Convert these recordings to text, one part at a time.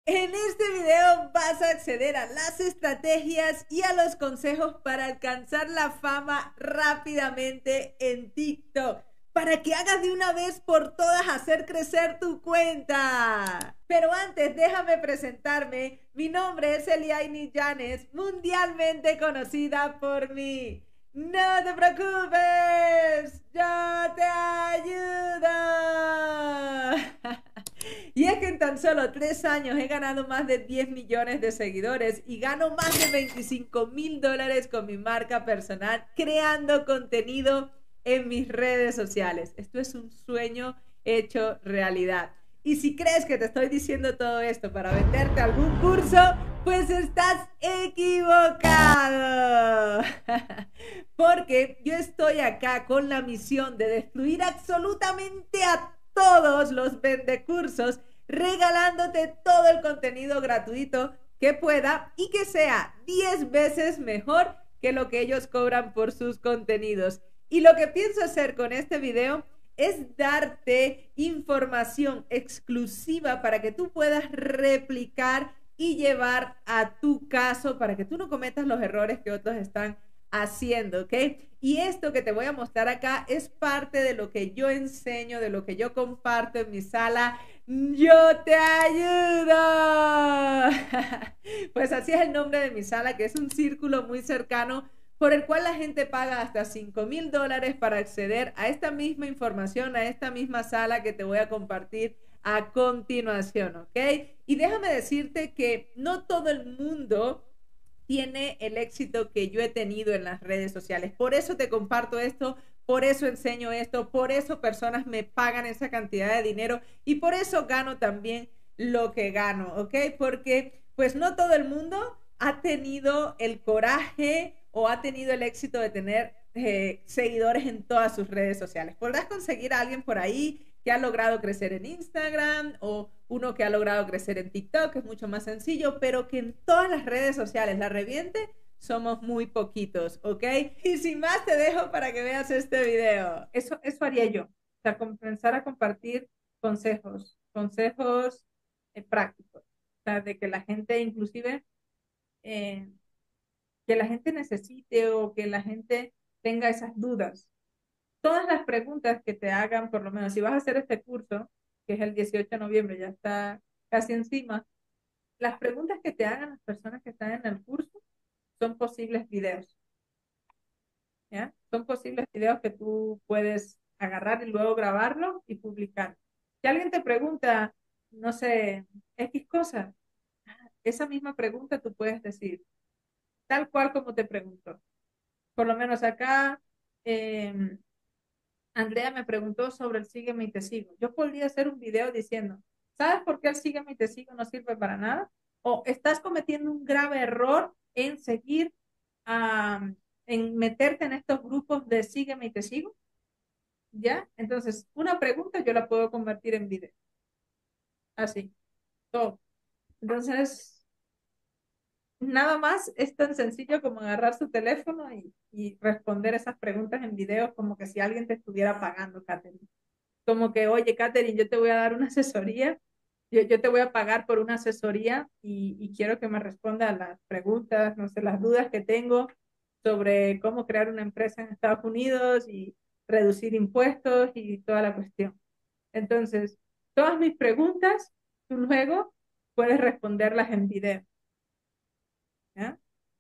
En este video vas a acceder a las estrategias y a los consejos para alcanzar la fama rápidamente en TikTok, para que hagas de una vez por todas hacer crecer tu cuenta. Pero antes déjame presentarme. Mi nombre es Eliaini Llanes, mundialmente conocida por mí. No te preocupes, yo te ayudo. Y es que en tan solo 3 años he ganado más de 10 millones de seguidores y gano más de $25,000 con mi marca personal creando contenido en mis redes sociales. Esto es un sueño hecho realidad. Y si crees que te estoy diciendo todo esto para venderte algún curso, pues estás equivocado. Porque yo estoy acá con la misión de destruir absolutamente a todos los vendecursos, regalándote todo el contenido gratuito que pueda y que sea 10 veces mejor que lo que ellos cobran por sus contenidos. Y lo que pienso hacer con este video es darte información exclusiva para que tú puedas replicar y llevar a tu caso para que tú no cometas los errores que otros están haciendo, ¿ok? Y esto que te voy a mostrar acá es parte de lo que yo enseño, de lo que yo comparto en mi sala. Yo te ayudo. Pues así es el nombre de mi sala, que es un círculo muy cercano por el cual la gente paga hasta $5,000 para acceder a esta misma información, a esta misma sala que te voy a compartir a continuación, ¿ok? Y déjame decirte que no todo el mundo tiene el éxito que yo he tenido en las redes sociales. Por eso te comparto esto, por eso enseño esto, por eso personas me pagan esa cantidad de dinero y por eso gano también lo que gano, ¿ok? Porque pues no todo el mundo ha tenido el coraje o ha tenido el éxito de tener seguidores en todas sus redes sociales. Podrás conseguir a alguien por ahí que ha logrado crecer en Instagram o uno que ha logrado crecer en TikTok, que es mucho más sencillo, pero que en todas las redes sociales la reviente, somos muy poquitos, ¿ok? Y sin más te dejo para que veas este video. Eso haría yo, o sea, comenzar a compartir consejos prácticos, o sea, de que la gente inclusive, eh, que la gente necesite o que la gente tenga esas dudas. Todas las preguntas que te hagan, por lo menos si vas a hacer este curso, que es el 18 de noviembre, ya está casi encima, las preguntas que te hagan las personas que están en el curso son posibles videos, ¿ya? Son posibles videos que tú puedes agarrar y luego grabarlo y publicar. Si alguien te pregunta, no sé, X cosa, esa misma pregunta tú puedes decir, tal cual como te preguntó. Por lo menos acá, eh, Andrea me preguntó sobre el sígueme y te sigo. Yo podría hacer un video diciendo, ¿sabes por qué el sígueme y te sigo no sirve para nada? O estás cometiendo un grave error en seguir, en meterte en estos grupos de sígueme y te sigo. ¿Ya? Entonces, una pregunta yo la puedo convertir en video. Así, todo. Entonces, nada más es tan sencillo como agarrar su teléfono y responder esas preguntas en video como que si alguien te estuviera pagando, Katherine. Como que, oye, Katherine, yo te voy a dar una asesoría, yo te voy a pagar por una asesoría y quiero que me responda a las preguntas, no sé, las dudas que tengo sobre cómo crear una empresa en Estados Unidos y reducir impuestos y toda la cuestión. Entonces, todas mis preguntas, tú luego puedes responderlas en video, ¿ya?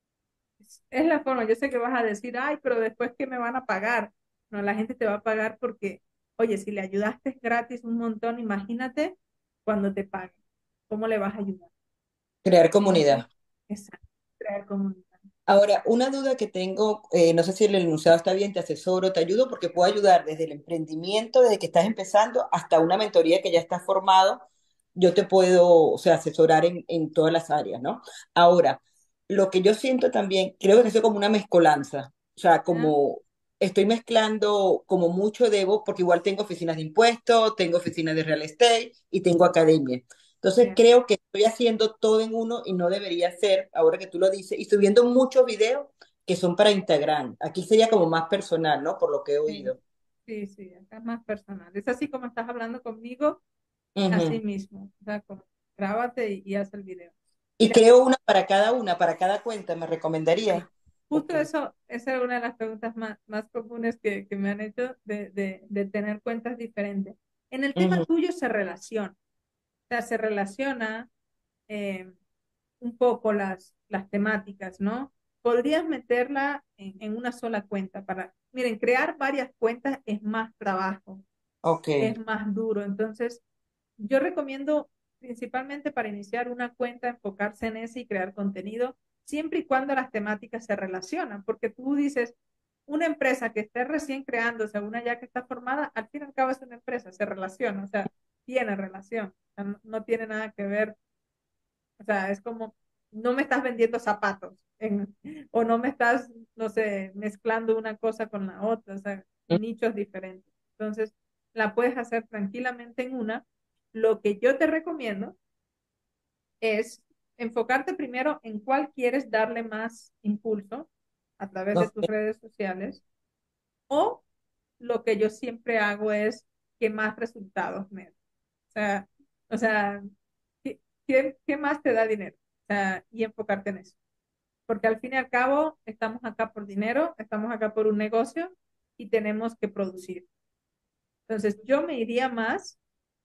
Es la forma, yo sé que vas a decir, ay, pero después ¿qué me van a pagar? No, la gente te va a pagar porque, oye, si le ayudaste gratis un montón, imagínate cuando te paguen, ¿cómo le vas a ayudar? Crear ¿Ok? comunidad. Exacto, crear comunidad. Ahora, una duda que tengo, no sé si el enunciado está bien, te asesoro, te ayudo, porque puedo ayudar desde el emprendimiento, desde que estás empezando, hasta una mentoría que ya está formado. Yo te puedo, o sea, asesorar en todas las áreas, ¿no? Ahora, lo que yo siento también, creo que es como una mezcolanza, o sea, ¿Ya? como estoy mezclando como mucho debo, porque igual tengo oficinas de impuestos, tengo oficinas de real estate y tengo academia. Entonces Ya. creo que estoy haciendo todo en uno y no debería ser, ahora que tú lo dices, y subiendo muchos videos que son para Instagram. Aquí sería como más personal, ¿no? Por lo que he Sí, oído. sí, sí, acá es más personal. Es así como estás hablando conmigo, así Ujú. mismo. O sea, como grábate y haz el video. Y Mira, creo una, para cada cuenta, ¿me recomendaría? sí, Ok. justo eso, esa es una de las preguntas más comunes que me han hecho de tener cuentas diferentes. En el tema Ujú. tuyo se relaciona, o sea, se relaciona eh, un poco las temáticas, ¿no? Podrías meterla en una sola cuenta para, miren, crear varias cuentas es más trabajo, Ok. es más duro. Entonces, yo recomiendo principalmente para iniciar una cuenta, enfocarse en ese y crear contenido, siempre y cuando las temáticas se relacionan, porque tú dices, una empresa que esté recién creándose, una ya que está formada, al fin y al cabo es una empresa, se relaciona, o sea, tiene relación, o sea, no tiene nada que ver, o sea, es como, no me estás vendiendo zapatos o no me estás, no sé, mezclando una cosa con la otra, o sea, nichos diferentes. Entonces, la puedes hacer tranquilamente en una. Lo que yo te recomiendo es enfocarte primero en cuál quieres darle más impulso a través de tus Ok. redes sociales o lo que yo siempre hago es que más resultados me den. Sea, o sea, ¿qué más te da dinero? O sea, y enfocarte en eso. Porque al fin y al cabo estamos acá por dinero, estamos acá por un negocio y tenemos que producir. Entonces, yo me iría más,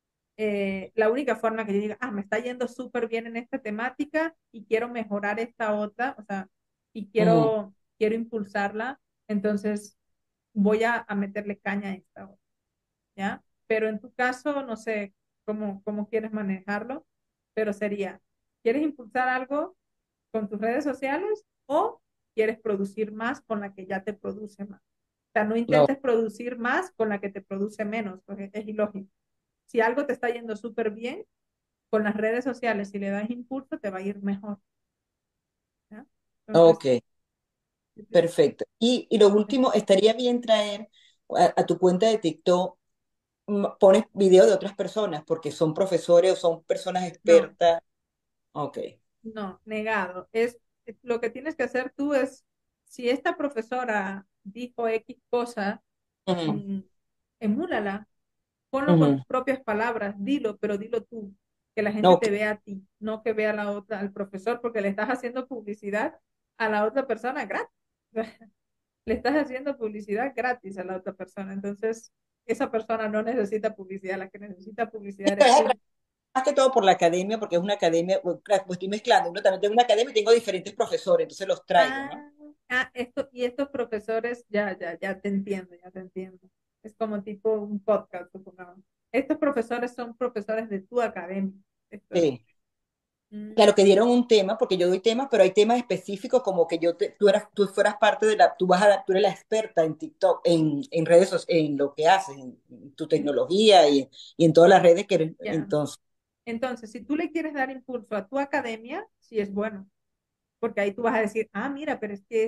la única forma que yo diga, me está yendo súper bien en esta temática y quiero mejorar esta otra, o sea, y Ujú. quiero impulsarla, entonces voy a meterle caña a esta otra. ¿Ya? Pero en tu caso, no sé cómo quieres manejarlo, pero sería, ¿quieres impulsar algo con tus redes sociales o quieres producir más con la que ya te produce más? O sea, no No, intentes producir más con la que te produce menos, porque es ilógico. Si algo te está yendo súper bien, con las redes sociales, si le das impulso, te va a ir mejor. ¿Ya? Entonces, ok, perfecto. Y lo último, estaría bien traer a tu cuenta de TikTok, pones videos de otras personas, porque son profesores o son personas no, expertas. Ok. no, negado. Lo que tienes que hacer tú es, si esta profesora dijo X cosa, Ujú, mm, emúlala, ponlo con ujú. tus propias palabras, dilo, pero dilo tú, que la gente Ok, te vea a ti, no que vea a la otra, al profesor, porque le estás haciendo publicidad a la otra persona gratis. Le estás haciendo publicidad gratis a la otra persona. Entonces, esa persona no necesita publicidad, la que necesita publicidad eres tú. más que todo por la academia, porque es una academia, bueno, claro, pues estoy mezclando, uno también tengo una academia y tengo diferentes profesores, entonces los traigo, ¿no? Ah, y estos profesores, ya te entiendo, ya te entiendo. Es como tipo un podcast, supongamos. Estos profesores son profesores de tu academia. Esto es. Sí. Mm, Claro que dieron un tema, porque yo doy temas, pero hay temas específicos como que tú fueras parte de la, tú vas a dar, tú eres la experta en TikTok, en redes sociales, en lo que haces, en tu tecnología y en todas las redes que eres, ya. entonces, Entonces, si tú le quieres dar impulso a tu academia, sí es bueno, porque ahí tú vas a decir, mira, pero es que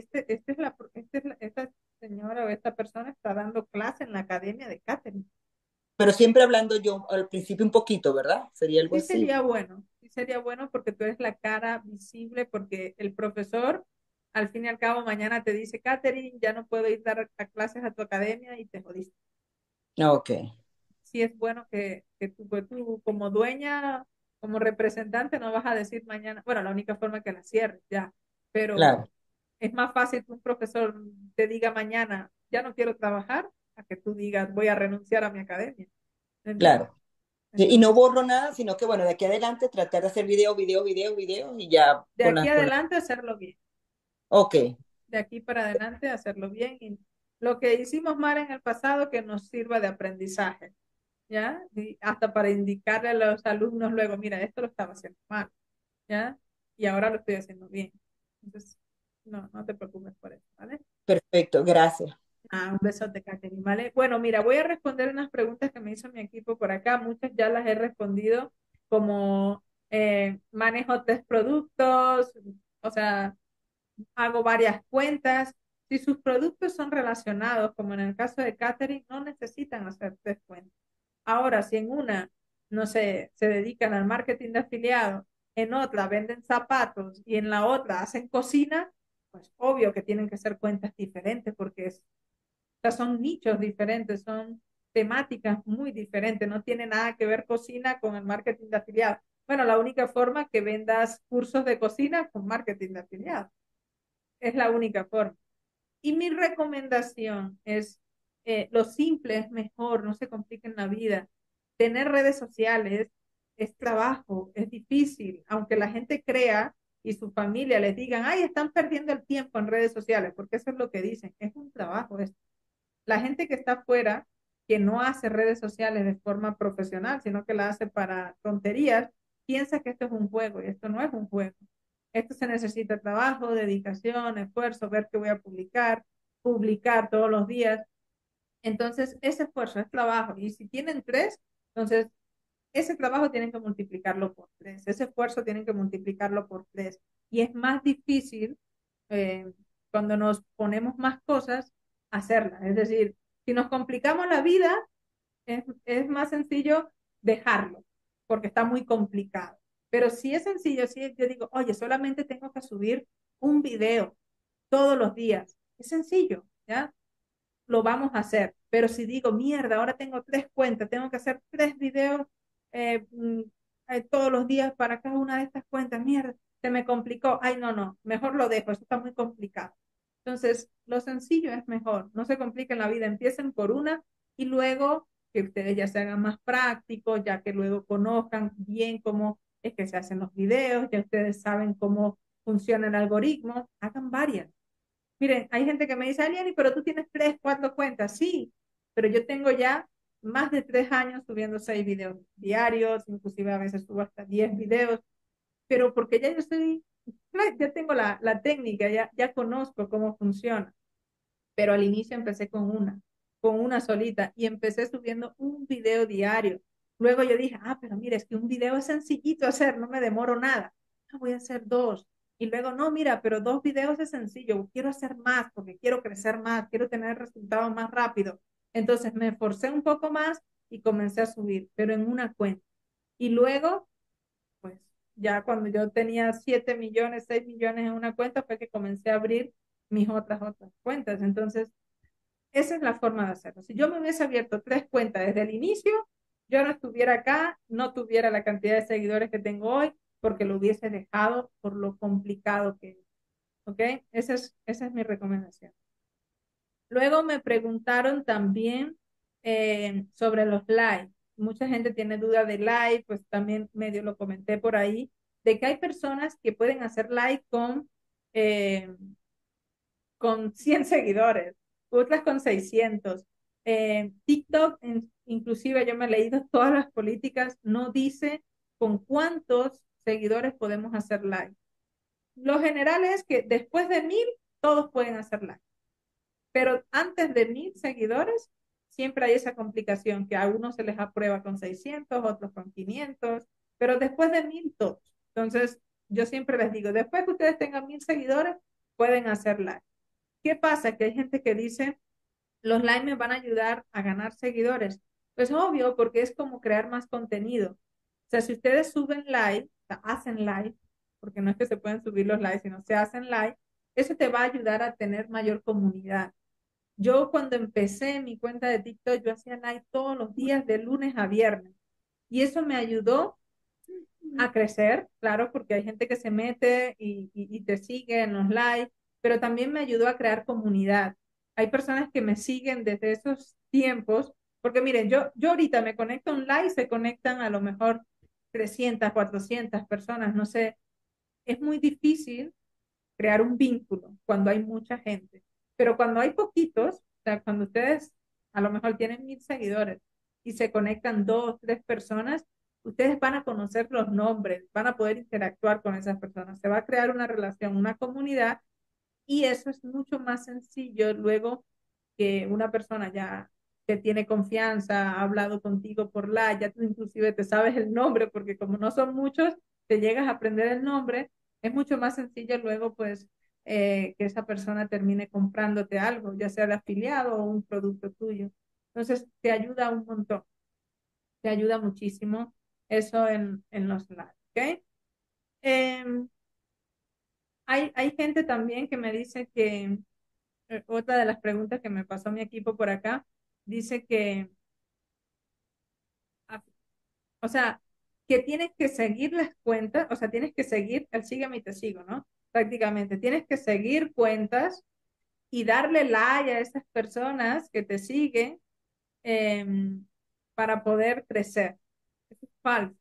esta señora o esta persona está dando clase en la academia de Catherine. pero siempre hablando yo al principio un poquito, ¿verdad? Sería algo así. Sí sería bueno porque tú eres la cara visible, porque el profesor, al fin y al cabo, mañana te dice, Catherine, ya no puedo ir a clases a tu academia y te jodiste. Ok, Sí es bueno que tú como dueña, como representante, no vas a decir mañana, bueno, la única forma que la cierres, ya, pero claro, es más fácil que un profesor te diga mañana, ya no quiero trabajar, a que tú digas, voy a renunciar a mi academia. ¿Me entiendes? claro. Sí, y no Entonces, borro nada, sino que bueno, de aquí adelante tratar de hacer video y ya de aquí adelante hacerlo bien. ok, De aquí para adelante hacerlo bien. Y lo que hicimos mal en el pasado que nos sirva de aprendizaje, ¿ya? Y hasta para indicarle a los alumnos luego, mira, esto lo estaba haciendo mal, ¿ya? Y ahora lo estoy haciendo bien. Entonces, no te preocupes por eso, ¿vale? perfecto, gracias. Un besote, Katherine, ¿vale? Bueno, mira, voy a responder unas preguntas que me hizo mi equipo por acá. Muchas ya las he respondido, como manejo tres productos, o sea, hago varias cuentas. Si sus productos son relacionados, como en el caso de Catherine, no necesitan hacer tres cuentas. Ahora, si en una, no sé, se dedican al marketing de afiliados, en otra venden zapatos y en la otra hacen cocina, pues obvio que tienen que ser cuentas diferentes porque o sea, son nichos diferentes, son temáticas muy diferentes, no tiene nada que ver cocina con el marketing de afiliados. Bueno, la única forma que vendas cursos de cocina con marketing de afiliados. Es la única forma. Y mi recomendación es, lo simple es mejor, no se compliquen la vida. Tener redes sociales es trabajo, es difícil, aunque la gente crea y su familia les digan, ay, están perdiendo el tiempo en redes sociales, porque eso es lo que dicen, es un trabajo esto. La gente que está afuera, que no hace redes sociales de forma profesional, sino que la hace para tonterías, piensa que esto es un juego y esto no es un juego. Esto se necesita trabajo, dedicación, esfuerzo, ver qué voy a publicar, publicar todos los días. Entonces, ese esfuerzo es trabajo. Y si tienen tres, entonces ese trabajo tienen que multiplicarlo por tres. Ese esfuerzo tienen que multiplicarlo por tres. Y es más difícil eh, cuando nos ponemos más cosas, hacerlas. Es decir, si nos complicamos la vida, es más sencillo dejarlo, porque está muy complicado. Pero si es sencillo, si yo digo, oye, solamente tengo que subir un video todos los días, es sencillo, ¿ya? Lo vamos a hacer. Pero si digo, mierda, ahora tengo tres cuentas, tengo que hacer tres videos eh, mm, todos los días para cada una de estas cuentas, mierda, se me complicó. Ay, no, no, mejor lo dejo, eso está muy complicado. Entonces, lo sencillo es mejor, no se compliquen la vida, empiecen por una y luego que ustedes ya se hagan más prácticos, ya que luego conozcan bien cómo es que se hacen los videos, ya ustedes saben cómo funciona el algoritmo, hagan varias. Miren, hay gente que me dice, Aliani, pero tú tienes tres, cuatro cuentas. Sí, pero yo tengo ya más de 3 años subiendo 6 videos diarios, inclusive a veces subo hasta 10 videos, pero porque ya yo estoy, ya tengo la técnica, ya conozco cómo funciona. Pero al inicio empecé con una solita y empecé subiendo un video diario. Luego yo dije, pero mira, es que un video es sencillito hacer, no me demoro nada. Voy a hacer dos. Y luego, no, mira, pero 2 videos es sencillo, quiero hacer más porque quiero crecer más, quiero tener resultados más rápido. Entonces me esforcé un poco más y comencé a subir, pero en una cuenta. Y luego, pues ya cuando yo tenía 7 millones, 6 millones en una cuenta, fue que comencé a abrir mis otras cuentas. Entonces, esa es la forma de hacerlo. Si yo me hubiese abierto tres cuentas desde el inicio, yo no estuviera acá, no tuviera la cantidad de seguidores que tengo hoy, porque lo hubiese dejado por lo complicado que es. ¿Ok? Esa es mi recomendación. Luego me preguntaron también sobre los live. Mucha gente tiene duda de live, pues también medio lo comenté por ahí, de que hay personas que pueden hacer live eh, con 100 seguidores, otras con 600. TikTok, inclusive yo me he leído todas las políticas, no dice con cuántos seguidores podemos hacer live. Lo general es que después de 1000, todos pueden hacer live. Pero antes de 1000 seguidores, siempre hay esa complicación que a unos se les aprueba con 600, otros con 500, pero después de 1000, todos. Entonces, yo siempre les digo, después que ustedes tengan 1000 seguidores, pueden hacer live. ¿Qué pasa? Que hay gente que dice, los live me van a ayudar a ganar seguidores. Pues obvio, porque es como crear más contenido. O sea, si ustedes suben live, o sea, hacen live, porque no es que se pueden subir los live, sino se hacen live, eso te va a ayudar a tener mayor comunidad. Yo cuando empecé mi cuenta de TikTok, yo hacía live todos los días de lunes a viernes. Y eso me ayudó a crecer, claro, porque hay gente que se mete y te sigue en los live, pero también me ayudó a crear comunidad. Hay personas que me siguen desde esos tiempos, porque miren, yo ahorita me conecto a un live, se conectan a lo mejor 300, 400 personas, no sé, es muy difícil crear un vínculo cuando hay mucha gente, pero cuando hay poquitos, o sea, cuando ustedes a lo mejor tienen 1000 seguidores y se conectan dos, tres personas, ustedes van a conocer los nombres, van a poder interactuar con esas personas, se va a crear una relación, una comunidad y eso es mucho más sencillo luego que una persona ya que tiene confianza, ha hablado contigo por la, ya tú inclusive te sabes el nombre, porque como no son muchos, te llegas a aprender el nombre, es mucho más sencillo luego pues que esa persona termine comprándote algo, ya sea de afiliado o un producto tuyo. Entonces te ayuda un montón, te ayuda muchísimo eso en los live, ¿ok? Eh, hay gente también que me dice que otra de las preguntas que me pasó mi equipo por acá, dice que, o sea, que tienes que seguir las cuentas, o sea, tienes que seguir el sígueme y te sigo, ¿no? Prácticamente, tienes que seguir cuentas y darle like a esas personas que te siguen eh, para poder crecer. Eso es falso.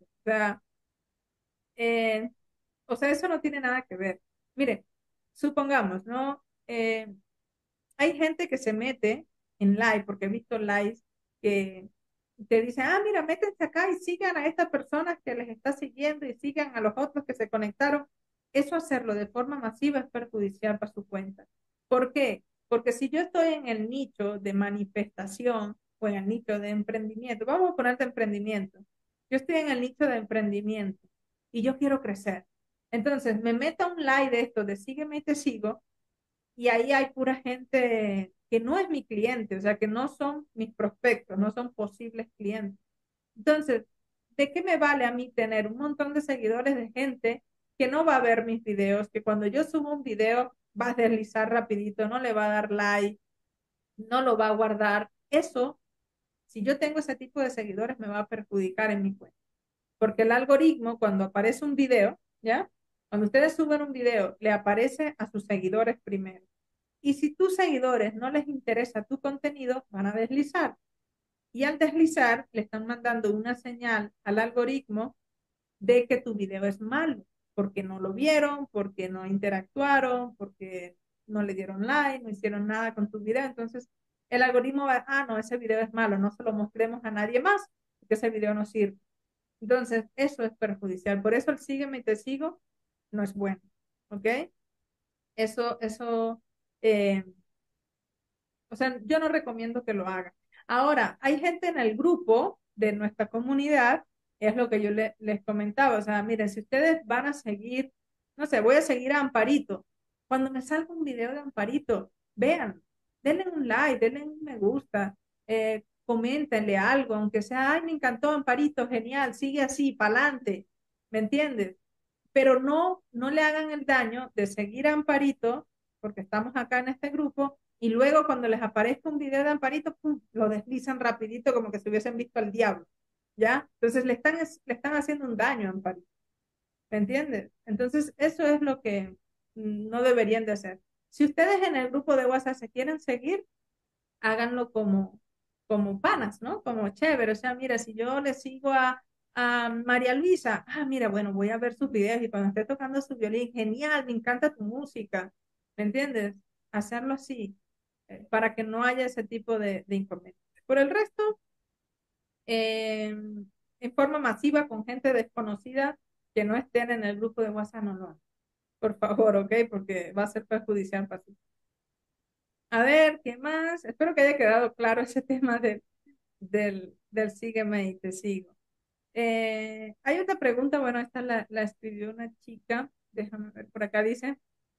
Eh, o sea, eso no tiene nada que ver. Mire, supongamos, ¿no? Hay gente que se mete en live, porque he visto lives que te dicen, ah, mira, métanse acá y sigan a estas personas que les está siguiendo y sigan a los otros que se conectaron. Eso hacerlo de forma masiva es perjudicial para su cuenta. ¿Por qué? Porque si yo estoy en el nicho de manifestación o en el nicho de emprendimiento, vamos a ponerte emprendimiento. Yo estoy en el nicho de emprendimiento y yo quiero crecer. Entonces, me meto a un live de esto, de sígueme y te sigo, y ahí hay pura gente que no es mi cliente, o sea, que no son mis prospectos, no son posibles clientes. Entonces, ¿de qué me vale a mí tener un montón de seguidores de gente que no va a ver mis videos, que cuando yo subo un video va a deslizar rapidito, no le va a dar like, no lo va a guardar? Eso, si yo tengo ese tipo de seguidores, me va a perjudicar en mi cuenta. Porque el algoritmo, cuando aparece un video, ¿ya? Cuando ustedes suben un video, le aparece a sus seguidores primero. Y si tus seguidores no les interesa tu contenido, van a deslizar. Y al deslizar, le están mandando una señal al algoritmo de que tu video es malo, porque no lo vieron, porque no interactuaron, porque no le dieron like, no hicieron nada con tu video. Entonces, el algoritmo va, ah, no, ese video es malo, no se lo mostremos a nadie más, porque ese video no sirve. Entonces, eso es perjudicial. Por eso el sígueme y te sigo no es bueno. ¿Ok? Eso, eh, o sea, yo no recomiendo que lo hagan. Ahora, hay gente en el grupo de nuestra comunidad, es lo que yo les comentaba, o sea, miren, si ustedes van a seguir, no sé, voy a seguir a Amparito. Cuando me salga un video de Amparito, vean, denle un like, denle un me gusta, coméntenle algo, aunque sea, ay, me encantó Amparito, genial, sigue así, pa'lante, ¿me entiendes? Pero no le hagan el daño de seguir a Amparito, porque estamos acá en este grupo, y luego cuando les aparezca un video de Amparito, ¡pum!, lo deslizan rapidito como que se hubiesen visto al diablo, ¿ya? Entonces le están haciendo un daño a Amparito, ¿me entiendes? Entonces eso es lo que no deberían de hacer. Si ustedes en el grupo de WhatsApp se quieren seguir, háganlo como panas, ¿no? Como chévere. O sea, mira, si yo le sigo a María Luisa, ah, mira, bueno, voy a ver sus videos y cuando esté tocando su violín, genial, me encanta tu música, ¿me entiendes? Hacerlo así, para que no haya ese tipo de inconvenientes. Por el resto, eh, en forma masiva con gente desconocida que no estén en el grupo de WhatsApp, no lo hagan. Por favor, ¿ok? Porque va a ser perjudicial para ti. A ver, ¿qué más? Espero que haya quedado claro ese tema del sígueme y te sigo. Hay otra pregunta, bueno, esta la escribió una chica, déjame ver, por acá dice,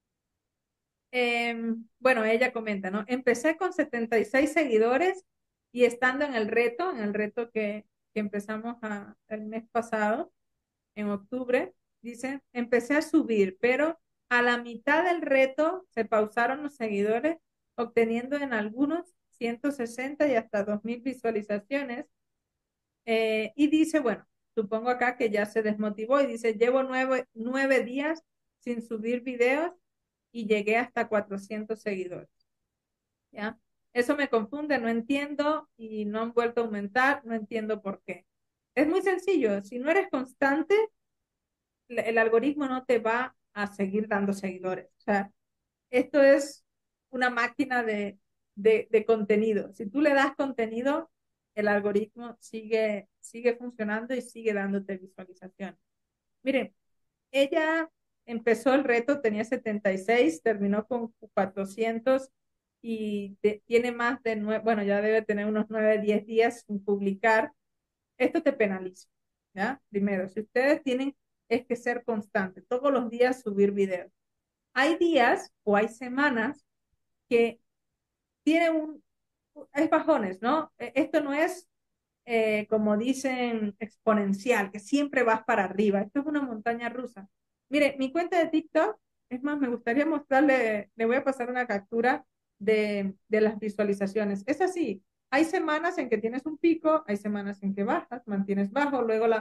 bueno, ella comenta, ¿no? Empecé con 76 seguidores y estando en el reto que empezamos el mes pasado, en octubre, dice, empecé a subir, pero a la mitad del reto se pausaron los seguidores, obteniendo en algunos 160 y hasta 2000 visualizaciones. Y dice, bueno, supongo acá que ya se desmotivó y dice, llevo 9 días sin subir videos y llegué hasta 400 seguidores. ¿Ya? Eso me confunde, no entiendo y no han vuelto a aumentar, no entiendo por qué. Es muy sencillo, si no eres constante, el algoritmo no te va a seguir dando seguidores. O sea, esto es una máquina de contenido. Si tú le das contenido, el algoritmo sigue funcionando y sigue dándote visualización. Miren, ella empezó el reto, tenía 76, terminó con 400 y tiene más de 9, bueno, ya debe tener unos 9, 10 días sin publicar. Esto te penaliza, ¿ya? Primero, si ustedes tienen, es que ser constante, todos los días subir videos. Hay días o hay semanas que tiene es bajones, ¿no? Esto no es, como dicen, exponencial, que siempre vas para arriba. Esto es una montaña rusa. Mire, mi cuenta de TikTok, es más, me gustaría mostrarle, le voy a pasar una captura de las visualizaciones. Es así, hay semanas en que tienes un pico, hay semanas en que bajas, mantienes bajo, luego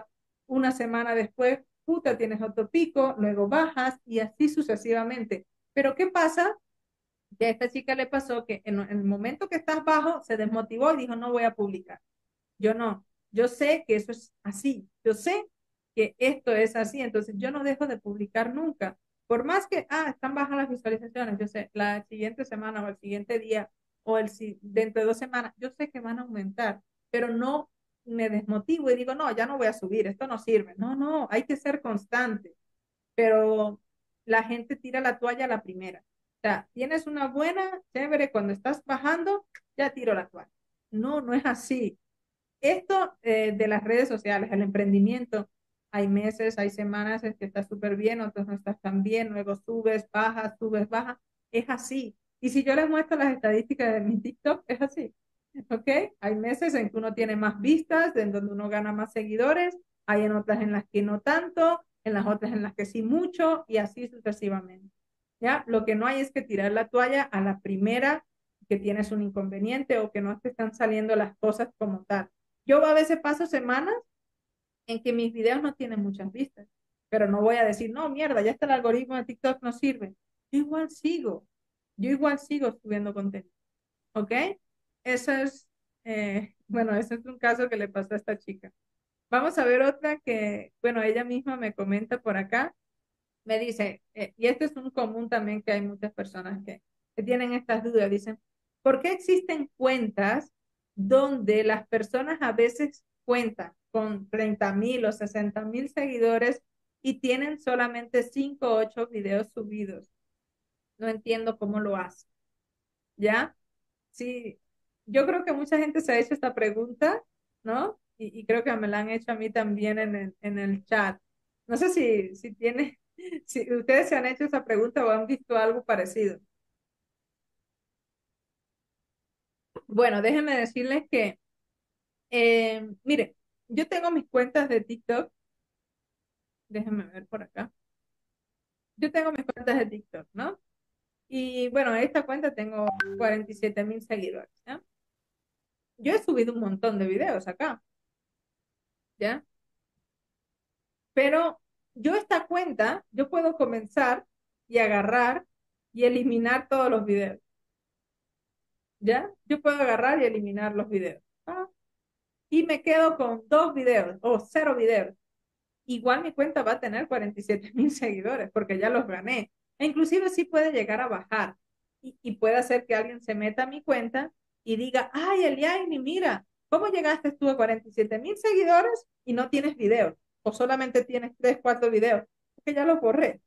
una semana después, puta, tienes otro pico, luego bajas y así sucesivamente. Pero ¿qué pasa? Que a esta chica le pasó que en el momento que estás bajo se desmotivó y dijo, no voy a publicar. Yo no, yo sé que eso es así, yo sé que esto es así, entonces yo no dejo de publicar nunca. Por más que, están bajas las visualizaciones, yo sé, la siguiente semana o el siguiente día o dentro de 2 semanas, yo sé que van a aumentar, pero no me desmotivo y digo, no, ya no voy a subir, esto no sirve. No, no, hay que ser constante, pero la gente tira la toalla a la primera. O sea, tienes una buena, chévere, cuando estás bajando, ya tiro la toalla. No, no es así. Esto de las redes sociales, el emprendimiento, hay meses, hay semanas en que estás súper bien, otros no estás tan bien, luego subes, bajas, es así. Y si yo les muestro las estadísticas de mi TikTok, es así, ¿ok? Hay meses en que uno tiene más vistas, en donde uno gana más seguidores, hay en otras en las que no tanto, en las otras en las que sí mucho, y así sucesivamente. ¿Ya? Lo que no hay es que tirar la toalla a la primera que tienes un inconveniente o que no te están saliendo las cosas como tal. Yo a veces paso semanas en que mis videos no tienen muchas vistas, pero no voy a decir, no, mierda, ya está el algoritmo de TikTok, no sirve. Yo igual sigo subiendo contenido, ¿ok? Eso es, bueno, ese es un caso que le pasó a esta chica. Vamos a ver otra que, bueno, ella misma me comenta por acá, me dice, y este es un común también que hay muchas personas que tienen estas dudas, dicen, ¿por qué existen cuentas donde las personas a veces cuentan con 30.000 o 60.000 seguidores y tienen solamente 5 o 8 videos subidos? No entiendo cómo lo hacen, ¿ya? Sí, yo creo que mucha gente se ha hecho esta pregunta, ¿no? Y creo que me la han hecho a mí también en el chat. No sé si tiene, si ustedes se han hecho esa pregunta o han visto algo parecido. Bueno, déjenme decirles que, mire, yo tengo mis cuentas de TikTok, déjenme ver por acá. Yo tengo mis cuentas de TikTok, ¿no? Y bueno, esta cuenta tengo 47.000 seguidores, ¿ya? Yo he subido un montón de videos acá, ¿ya? Pero yo esta cuenta, yo puedo comenzar y agarrar y eliminar todos los videos, ¿ya? Yo puedo agarrar y eliminar los videos. Y me quedo con 2 videos o 0 videos. Igual mi cuenta va a tener 47.000 seguidores porque ya los gané. E inclusive sí puede llegar a bajar y puede hacer que alguien se meta a mi cuenta y diga, ay, Eliani, mira, ¿cómo llegaste tú a 47.000 seguidores y no tienes videos? O solamente tienes 3, 4 videos. Porque ya los borré,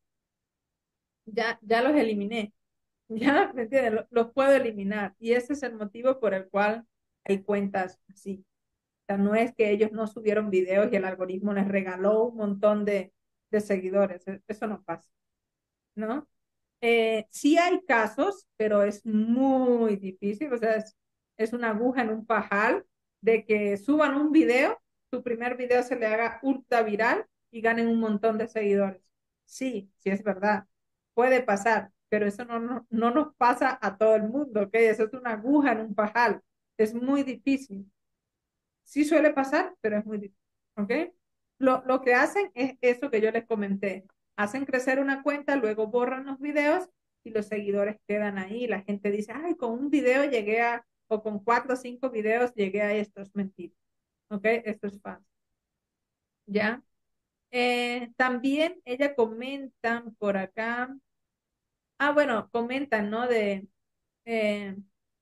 ya los eliminé. Ya, ¿me entiendes? Los puedo eliminar. Y ese es el motivo por el cual hay cuentas así. O sea, no es que ellos no subieron videos y el algoritmo les regaló un montón de seguidores. Eso no pasa, ¿no? Sí hay casos, pero es muy difícil. O sea, es una aguja en un pajal de que suban un video, su primer video se le haga ultra viral y ganen un montón de seguidores. Sí, sí es verdad. Puede pasar, pero eso no nos pasa a todo el mundo, ¿ok? Eso es una aguja en un pajal. Es muy difícil. Sí suele pasar, pero es muy difícil, ¿ok? Lo que hacen es eso que yo les comenté. Hacen crecer una cuenta, luego borran los videos y los seguidores quedan ahí. La gente dice, ay, con un video llegué o con 4 o 5 videos llegué a esto. Es mentira, ¿ok? Esto es falso, ¿ya? También ella comentan por acá, bueno, comentan, ¿no? Eh,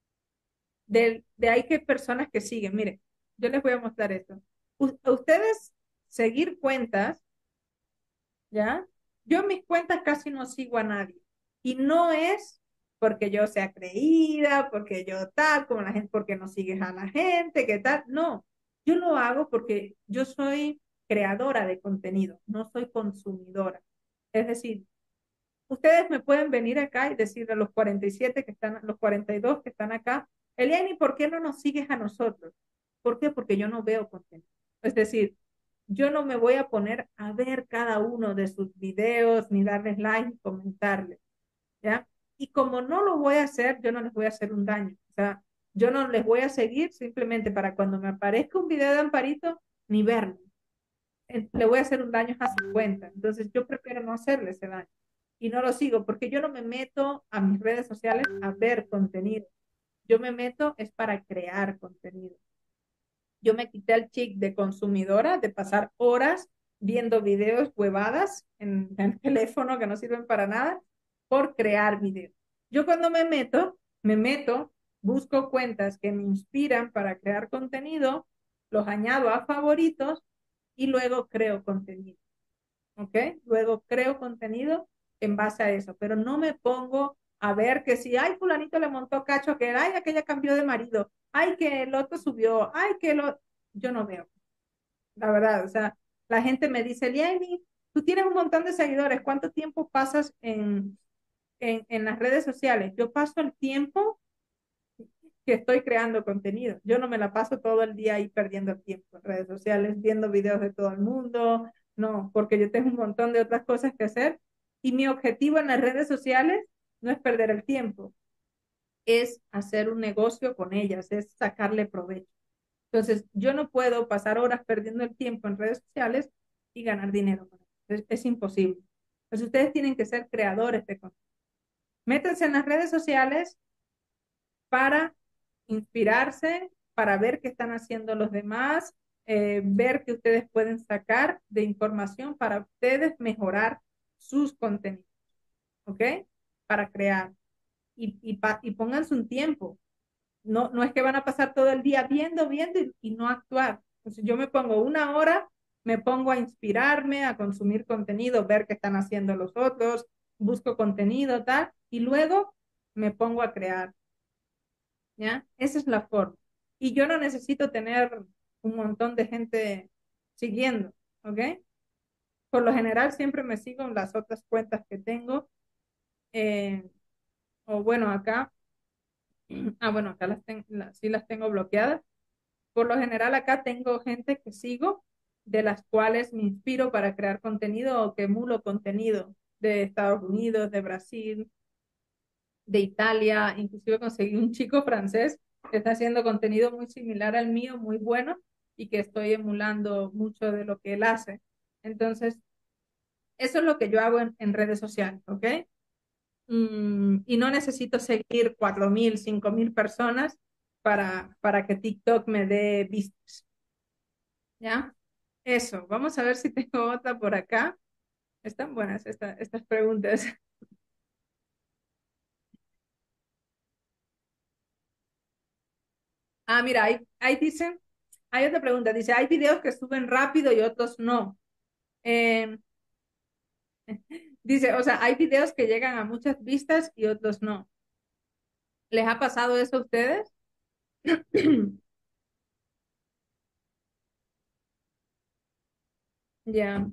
de hay que personas que siguen. Mire, yo les voy a mostrar esto. Ustedes seguir cuentas, ¿ya? Yo en mis cuentas casi no sigo a nadie. Y no es porque yo sea creída, porque yo tal, como la gente, porque no sigues a la gente, que tal. No, yo lo hago porque yo soy creadora de contenido, no soy consumidora. Es decir, ustedes me pueden venir acá y decirle a los 47 que están, los 42 que están acá, Eliani, ¿por qué no nos sigues a nosotros? ¿Por qué? Porque yo no veo contenido. Es decir, yo no me voy a poner a ver cada uno de sus videos, ni darles like, ni comentarles, ¿ya? Y como no lo voy a hacer, yo no les voy a hacer un daño. O sea, yo no les voy a seguir simplemente para cuando me aparezca un video de Amparito, ni verlo. le voy a hacer un daño a su cuenta. Entonces yo prefiero no hacerle ese daño y no lo sigo porque yo no me meto a mis redes sociales a ver contenido. Yo me meto es para crear contenido. Yo me quité el chic de consumidora, de pasar horas viendo videos huevadas en el teléfono que no sirven para nada, por crear videos. Yo cuando me meto, busco cuentas que me inspiran para crear contenido, los añado a favoritos y luego creo contenido. ¿Ok? Luego creo contenido en base a eso, pero no me pongo a ver que si, ay, fulanito le montó cacho, que, ay, aquella cambió de marido, ay, que el otro subió, ay, que lo... Yo no veo, la verdad, o sea, la gente me dice, Liani, tú tienes un montón de seguidores, ¿cuánto tiempo pasas en las redes sociales? Yo paso el tiempo que estoy creando contenido. Yo no me la paso todo el día ahí perdiendo el tiempo en redes sociales, viendo videos de todo el mundo, no, porque yo tengo un montón de otras cosas que hacer y mi objetivo en las redes sociales no es perder el tiempo, es hacer un negocio con ellas, es sacarle provecho. Entonces, yo no puedo pasar horas perdiendo el tiempo en redes sociales y ganar dinero con eso. Es imposible. Entonces, ustedes tienen que ser creadores de contenido. Métanse en las redes sociales para inspirarse, para ver qué están haciendo los demás, ver qué ustedes pueden sacar de información para ustedes mejorar sus contenidos, ¿ok? Para crear. Y pónganse un tiempo. No, no es que van a pasar todo el día viendo y no actuar. Entonces yo me pongo una hora, me pongo a inspirarme, a consumir contenido, ver qué están haciendo los otros, busco contenido, tal, y luego me pongo a crear. ¿Ya? Esa es la forma. Y yo no necesito tener un montón de gente siguiendo, ¿ok? Por lo general siempre me sigo en las otras cuentas que tengo, eh, o bueno, acá, bueno, acá sí las tengo bloqueadas. Por lo general acá tengo gente que sigo, de las cuales me inspiro para crear contenido o que emulo contenido de Estados Unidos, de Brasil, de Italia, inclusive conseguí un chico francés que está haciendo contenido muy similar al mío, muy bueno, y que estoy emulando mucho de lo que él hace. Entonces, eso es lo que yo hago en redes sociales, ¿ok? Y no necesito seguir 4.000, 5.000 personas para que TikTok me dé vistas, ¿ya? Eso, vamos a ver si tengo otra por acá. Están buenas estas preguntas. Ah, mira, ahí dicen, hay otra pregunta, dice, hay videos que suben rápido y otros no. Eh, dice, o sea, hay videos que llegan a muchas vistas y otros no. ¿Les ha pasado eso a ustedes? Ya,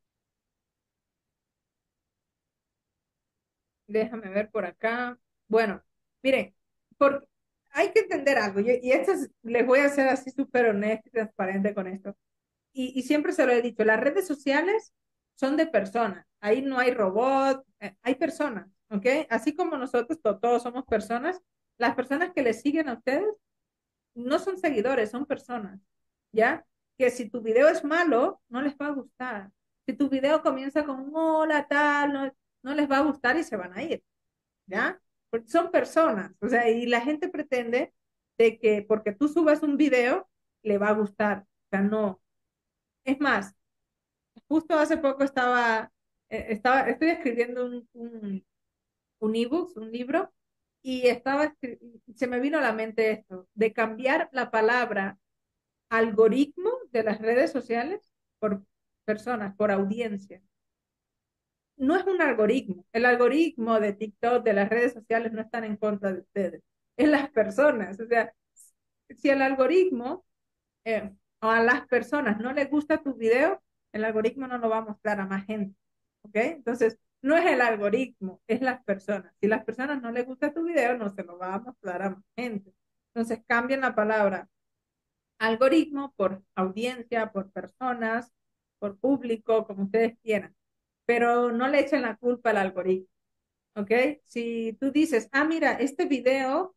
déjame ver por acá. Bueno, miren, porque hay que entender algo, y esto les voy a ser así súper honesta y transparente con esto. Y siempre se lo he dicho, las redes sociales son de personas, ahí no hay robot, hay personas, ¿ok? Así como nosotros todos somos personas, las personas que les siguen a ustedes no son seguidores, son personas, ¿ya? Que si tu video es malo, no les va a gustar. Si tu video comienza con un hola, tal, no les va a gustar y se van a ir, ¿ya? Porque son personas, o sea, y la gente pretende de que porque tú subas un video, le va a gustar, o sea, no. Es más, justo hace poco estoy escribiendo un ebook, un libro, y se me vino a la mente esto, de cambiar la palabra algoritmo de las redes sociales por personas, por audiencia. No es un algoritmo. El algoritmo de TikTok, de las redes sociales, no están en contra de ustedes. Es las personas. O sea, si el algoritmo o a las personas no les gusta tu video, el algoritmo no lo va a mostrar a más gente. ¿Ok? Entonces, no es el algoritmo, es las personas. Si las personas no les gusta tu video, no se lo va a mostrar a más gente. Entonces, cambien la palabra algoritmo por audiencia, por personas, por público, como ustedes quieran. Pero no le echen la culpa al algoritmo. ¿Ok? Si tú dices, ah, mira, este video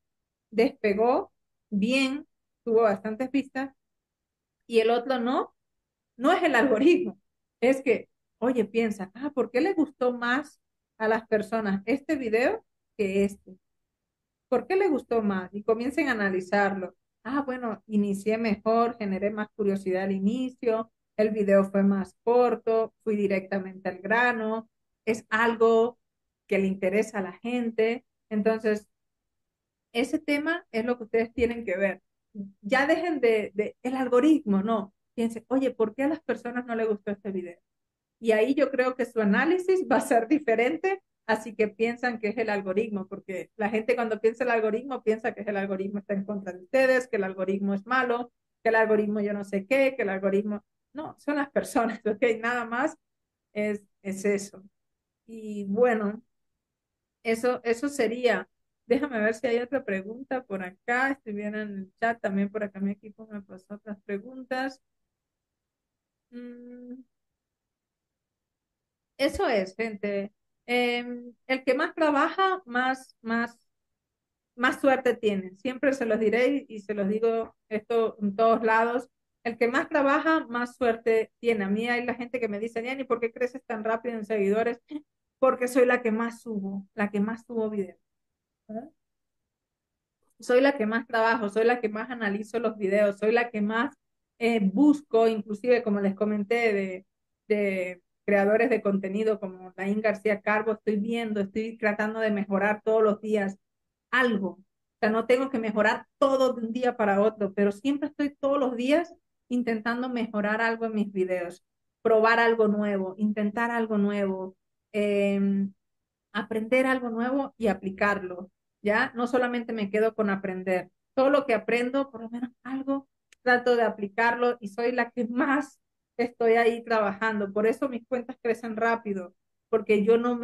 despegó bien, tuvo bastantes vistas, y el otro no, no es el algoritmo, es que, oye, piensa, ¿por qué le gustó más a las personas este video que este? ¿Por qué le gustó más? Y comiencen a analizarlo. Bueno, inicié mejor, generé más curiosidad al inicio, el video fue más corto, fui directamente al grano, es algo que le interesa a la gente. Entonces, ese tema es lo que ustedes tienen que ver. Ya dejen de el algoritmo, no. Piensen, oye, ¿por qué a las personas no les gustó este video? Y ahí yo creo que su análisis va a ser diferente, así que piensan que es el algoritmo, porque la gente cuando piensa el algoritmo piensa que es el algoritmo está en contra de ustedes, que el algoritmo es malo, que el algoritmo yo no sé qué, que el algoritmo... No, son las personas, ¿ok? Nada más es eso. Y bueno, eso sería. Déjame ver si hay otra pregunta por acá. Estoy viendo en el chat, también por acá mi equipo me pasó otras preguntas. Mm, Eso es, gente. El que más trabaja, más suerte tiene. Siempre se los diré y se los digo esto en todos lados. El que más trabaja, más suerte tiene. A mí hay la gente que me dice, Yanni, ¿por qué creces tan rápido en seguidores? Porque soy la que más subo videos. ¿Eh? Soy la que más trabajo, soy la que más analizo los videos, soy la que más busco, inclusive como les comenté, de creadores de contenido como Laín García Carbo, estoy viendo, estoy tratando de mejorar todos los días algo. O sea, no tengo que mejorar todo de un día para otro, pero siempre estoy todos los días intentando mejorar algo en mis videos, probar algo nuevo, intentar algo nuevo, eh, aprender algo nuevo y aplicarlo. ¿Ya? No solamente me quedo con aprender. Todo lo que aprendo, por lo menos algo, trato de aplicarlo y soy la que más estoy ahí trabajando. Por eso mis cuentas crecen rápido, porque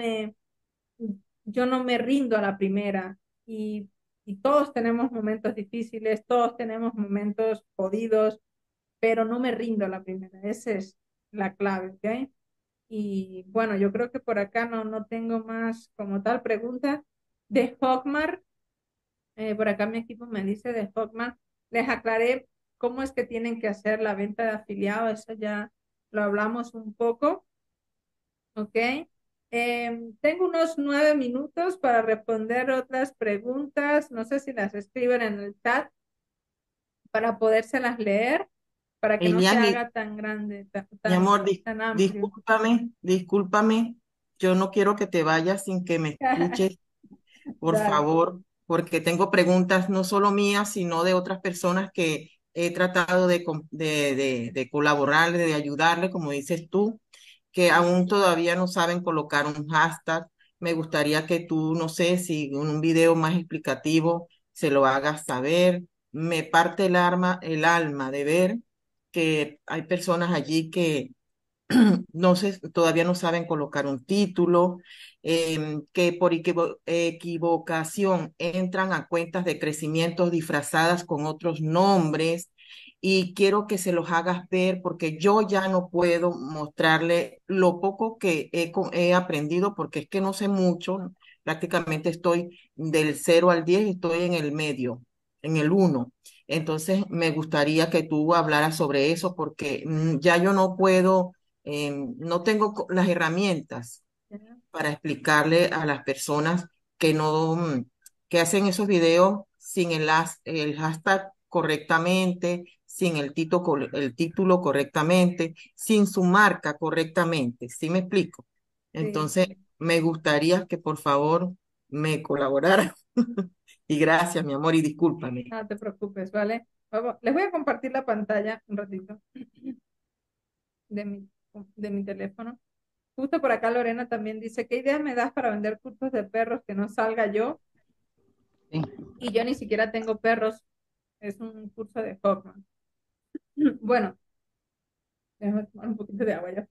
yo no me rindo a la primera y todos tenemos momentos difíciles, todos tenemos momentos jodidos, pero no me rindo a la primera. Esa es la clave, ¿ok? Y bueno, yo creo que por acá no tengo más como tal pregunta. De Hotmart, por acá mi equipo me dice de Hotmart, les aclaré cómo es que tienen que hacer la venta de afiliado, eso ya lo hablamos un poco, ¿ok? Tengo unos 9 minutos para responder otras preguntas, no sé si las escriben en el chat para podérselas leer, para que no se Elian, haga tan grande, mi amor, tan amplio. discúlpame, yo no quiero que te vayas sin que me escuches, por Dale. favor, porque tengo preguntas no solo mías, sino de otras personas que he tratado de colaborar, de ayudarle, como dices tú, que aún todavía no saben colocar un hashtag. Me gustaría que tú, no sé, si en un video más explicativo se lo hagas saber. Me parte el alma de ver que hay personas allí que no sé, todavía no saben colocar un título, que por equivocación entran a cuentas de crecimiento disfrazadas con otros nombres y quiero que se los hagas ver porque yo ya no puedo mostrarle lo poco que he aprendido porque es que no sé mucho, prácticamente estoy del 0 al 10, estoy en el medio, en el uno. Entonces, me gustaría que tú hablaras sobre eso porque ya yo no puedo, no tengo las herramientas para explicarle a las personas que no, que hacen esos videos sin el hashtag correctamente, sin el título correctamente, sin su marca correctamente. ¿Sí me explico? Sí, Entonces, sí. me gustaría que por favor me colaborara. Y gracias, mi amor, y discúlpame. No te preocupes, ¿vale? Les voy a compartir la pantalla un ratito de mi, de mi teléfono. Justo por acá Lorena también dice, ¿qué idea me das para vender cursos de perros que no salga yo? Sí. Y yo ni siquiera tengo perros. Es un curso de Hoffman. Bueno, déjame tomar un poquito de agua ya.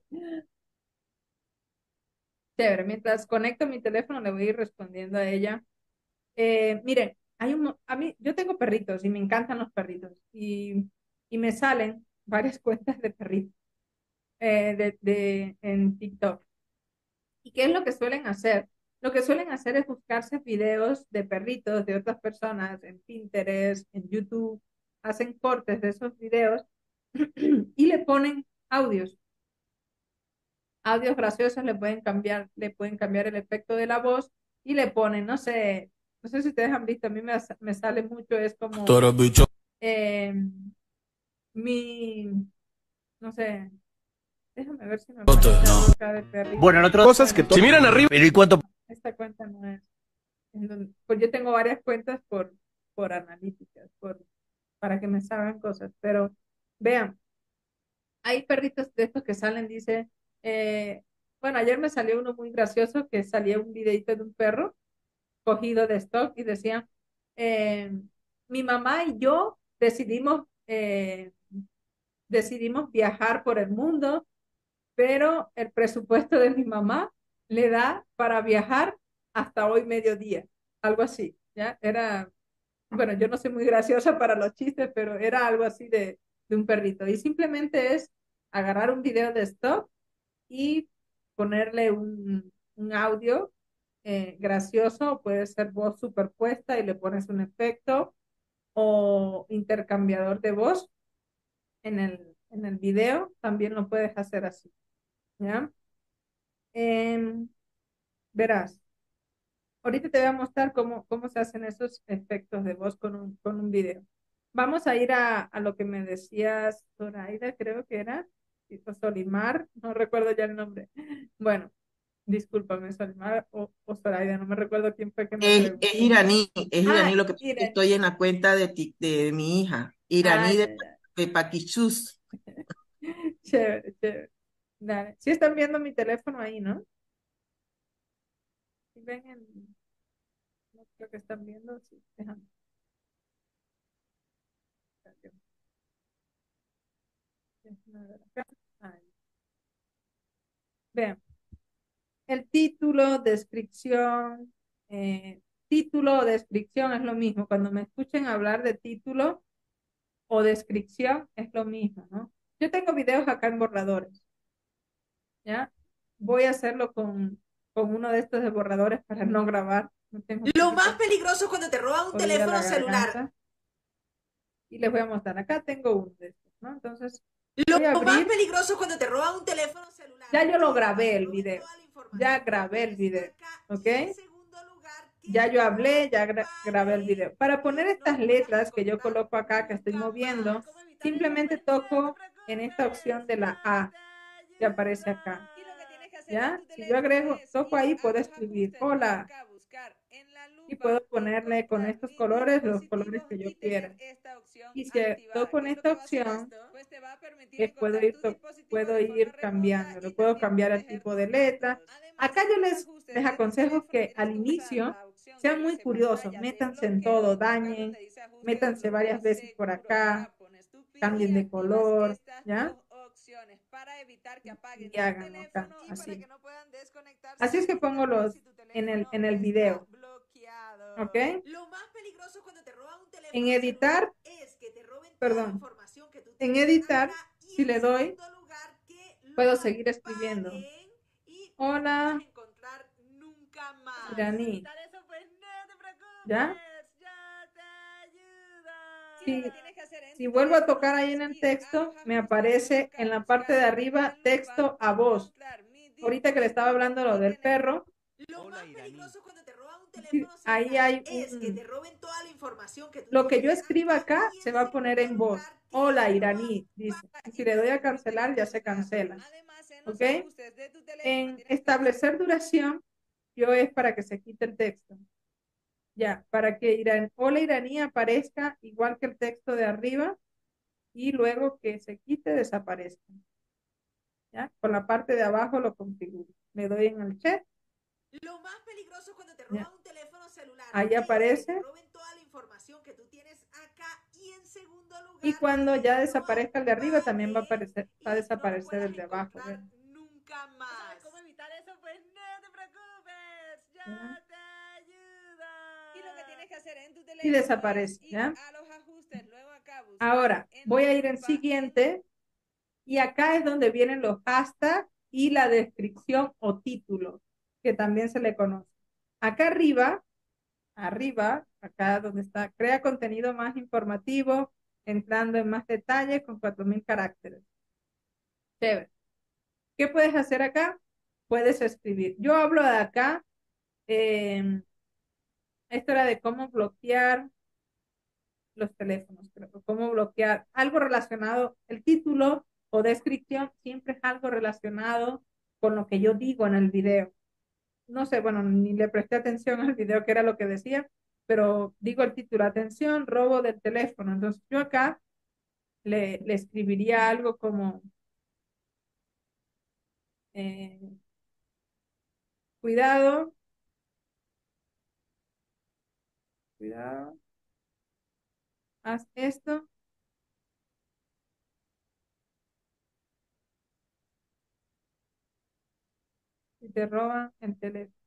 Chévere, mientras conecto mi teléfono le voy a ir respondiendo a ella. Miren, a mí, yo tengo perritos y me encantan los perritos y me salen varias cuentas de perritos en TikTok. ¿Y qué es lo que suelen hacer? Lo que suelen hacer es buscarse videos de perritos de otras personas en Pinterest, en YouTube, hacen cortes de esos videos y le ponen audios. Audios graciosos le pueden cambiar el efecto de la voz y le ponen, no sé si ustedes han visto, a mí me sale mucho, es como eh, mi, no sé, déjame ver si me aparece algo acá de perrito. Bueno, en otro cosas que Bueno, si miran arriba, pero ¿y cuánto? esta cuenta no es. Pues yo tengo varias cuentas por analíticas, para que me salgan cosas, pero vean, hay perritos de estos que salen, dice, bueno, ayer me salió uno muy gracioso que salía un videito de un perro cogido de stock y decía, eh, mi mamá y yo decidimos viajar por el mundo, pero el presupuesto de mi mamá le da para viajar hasta hoy mediodía, algo así, ¿ya? Era, bueno, yo no soy muy graciosa para los chistes, pero era algo así de un perrito. Y simplemente es agarrar un video de stock y ponerle un audio gracioso, puede ser voz superpuesta y le pones un efecto o intercambiador de voz en el video, también lo puedes hacer así, ¿ya? Em, verás, ahorita te voy a mostrar cómo se hacen esos efectos de voz con un video. Vamos a ir a lo que me decías, Zoraida, creo que era, o Solimar, no recuerdo ya el nombre. Bueno, discúlpame, Solimar o Zoraida, no me recuerdo quién fue que me preguntó. Es iraní, Ah, lo que pasa es que Irene. estoy en la cuenta de mi hija, Ah, iraní ya, ya. de Paquichus. Chévere, chévere. Dale. Sí están viendo mi teléfono ahí, ¿no? Si ven no creo que están viendo, sí, déjame. Déjame ver acá. Ahí. Vean, el título o descripción es lo mismo. Cuando me escuchen hablar de título o descripción es lo mismo, ¿no? Yo tengo videos acá en borradores, ¿ya? Voy a hacerlo con uno de estos de borradores para no grabar. No tengo Lo poquito más peligroso es cuando te roban un oír a la teléfono celular. garganta. Y les voy a mostrar. Acá tengo uno de estos, ¿no? Entonces, Lo voy a más abrir. peligroso es cuando te roban un teléfono celular. Ya yo lo Es que grabé te el roben video. toda la información Ya que grabé el tienes video. acá. ¿Ok? Y en segundo lugar, que Ya yo hablé, ya no grabé el paguen, video. Para poner que estas no puedas letras que yo contar coloco acá, que estoy nunca moviendo, más. ¿Cómo evitar eso? simplemente Pues no te toco en esta preocupes, opción de la yo A te que aparece acá. ayudo. Y lo que tienes que hacer en ¿Ya? tu Si yo teléfono agrego, es toco ir ahí, a puedo los escribir ajustes, luego hola acá buscar en la y lupa, puedo ponerle con encontrar estos mi colores los colores dispositivo que yo y quiera. tener esta opción Y si activada. toco ¿Qué en es lo esta que va a hacer opción, esto? Pues te va a permitir puedo encontrar tu dispositivo puedo de forma ir remota cambiándolo, y puedo también cambiar el proteger tipo tus de letra. datos. Además, Acá en yo los les ajustes de tu aconsejo teléfono que tienes al que usar inicio la opción que sean muy dice curiosos, pantalla de métanse en bloqueo todo, y acá dañen, donde dice ajustes métanse varias bloqueo veces por seguro. acá, Acá pones tu PIN y cambien de activas color, estas ¿ya? dos opciones para evitar que apaguen Y tu háganlo acá, teléfono y para así. que no puedan desconectarse Así de es que pongo internet los si tu teléfono en el está video, bloqueado. ¿ok? Lo más peligroso cuando te roban un En teléfono celular editar, es que te roben toda la perdón, información que tú en tienes editar, acá y si en le doy, segundo lugar que puedo no seguir escribiendo. paguen y no puedas Hola, encontrar nunca más. ¿Cómo iraní, evitar eso? Pues no te ¿ya? preocupes, yo te ayudo. Y lo que Si, tienes que hacer en si tu vuelvo a teléfono tocar ahí en es el ir a los texto, me ajustes, luego aparece acá en la parte de buscar en la arriba lupa, texto a voz. encontrar mi Ahorita que le estaba hablando dispositivo lo y del tener perro, lo más peligroso cuando te roban un sí, teléfono ahí celular hay es que te roben toda la información que tú lo que yo tienes escriba acá acá y se en va a poner segundo en voz. lugar Hola, que no iraní, dice. Y si le paguen doy a por tener cancelar, ya se tus datos. cancela. Además, en los ¿Ok? ajustes de tu teléfono En tienes que buscar. establecer duración, yo es para que se quite el texto. Ya, para que hola iraní aparezca igual que el texto de arriba y luego que se quite, desaparezca. ¿Ya? Con la parte de abajo lo configuro. Le doy en el check. Lo más peligroso cuando te ¿Ya? roban un teléfono celular Ahí es que te aparece. roben toda la información que tú tienes acá y en segundo Y lugar cuando que ya no desaparezca el de arriba, también va a paguen aparecer, va a y no desaparecer puedas el de abajo. encontrar ¿Ven? nunca más. ¿Sabes cómo evitar eso? Pues no te preocupes, ¿Ya? yo te ayudo. Y lo que tienes que hacer en tu Y teléfono es desaparece. ir ¿Ya? a los ajustes, luego acá buscar Ahora, en voy la a ir en lupa. siguiente y acá es donde vienen los hashtags y la descripción o título, que también se le conoce. Acá arriba, acá donde está, crea contenido más informativo, entrando en más detalle con 4000 caracteres. Chévere. ¿Qué puedes hacer acá? Puedes escribir. Yo hablo de acá, eh, esto era de cómo bloquear los teléfonos, pero cómo bloquear algo relacionado, el título o descripción siempre es algo relacionado con lo que yo digo en el video. No sé, bueno, ni le presté atención al video que era lo que decía, pero digo el título, atención, robo del teléfono. Entonces yo acá le escribiría algo como, eh, cuidado, cuidado, haz esto y te roban el teléfono.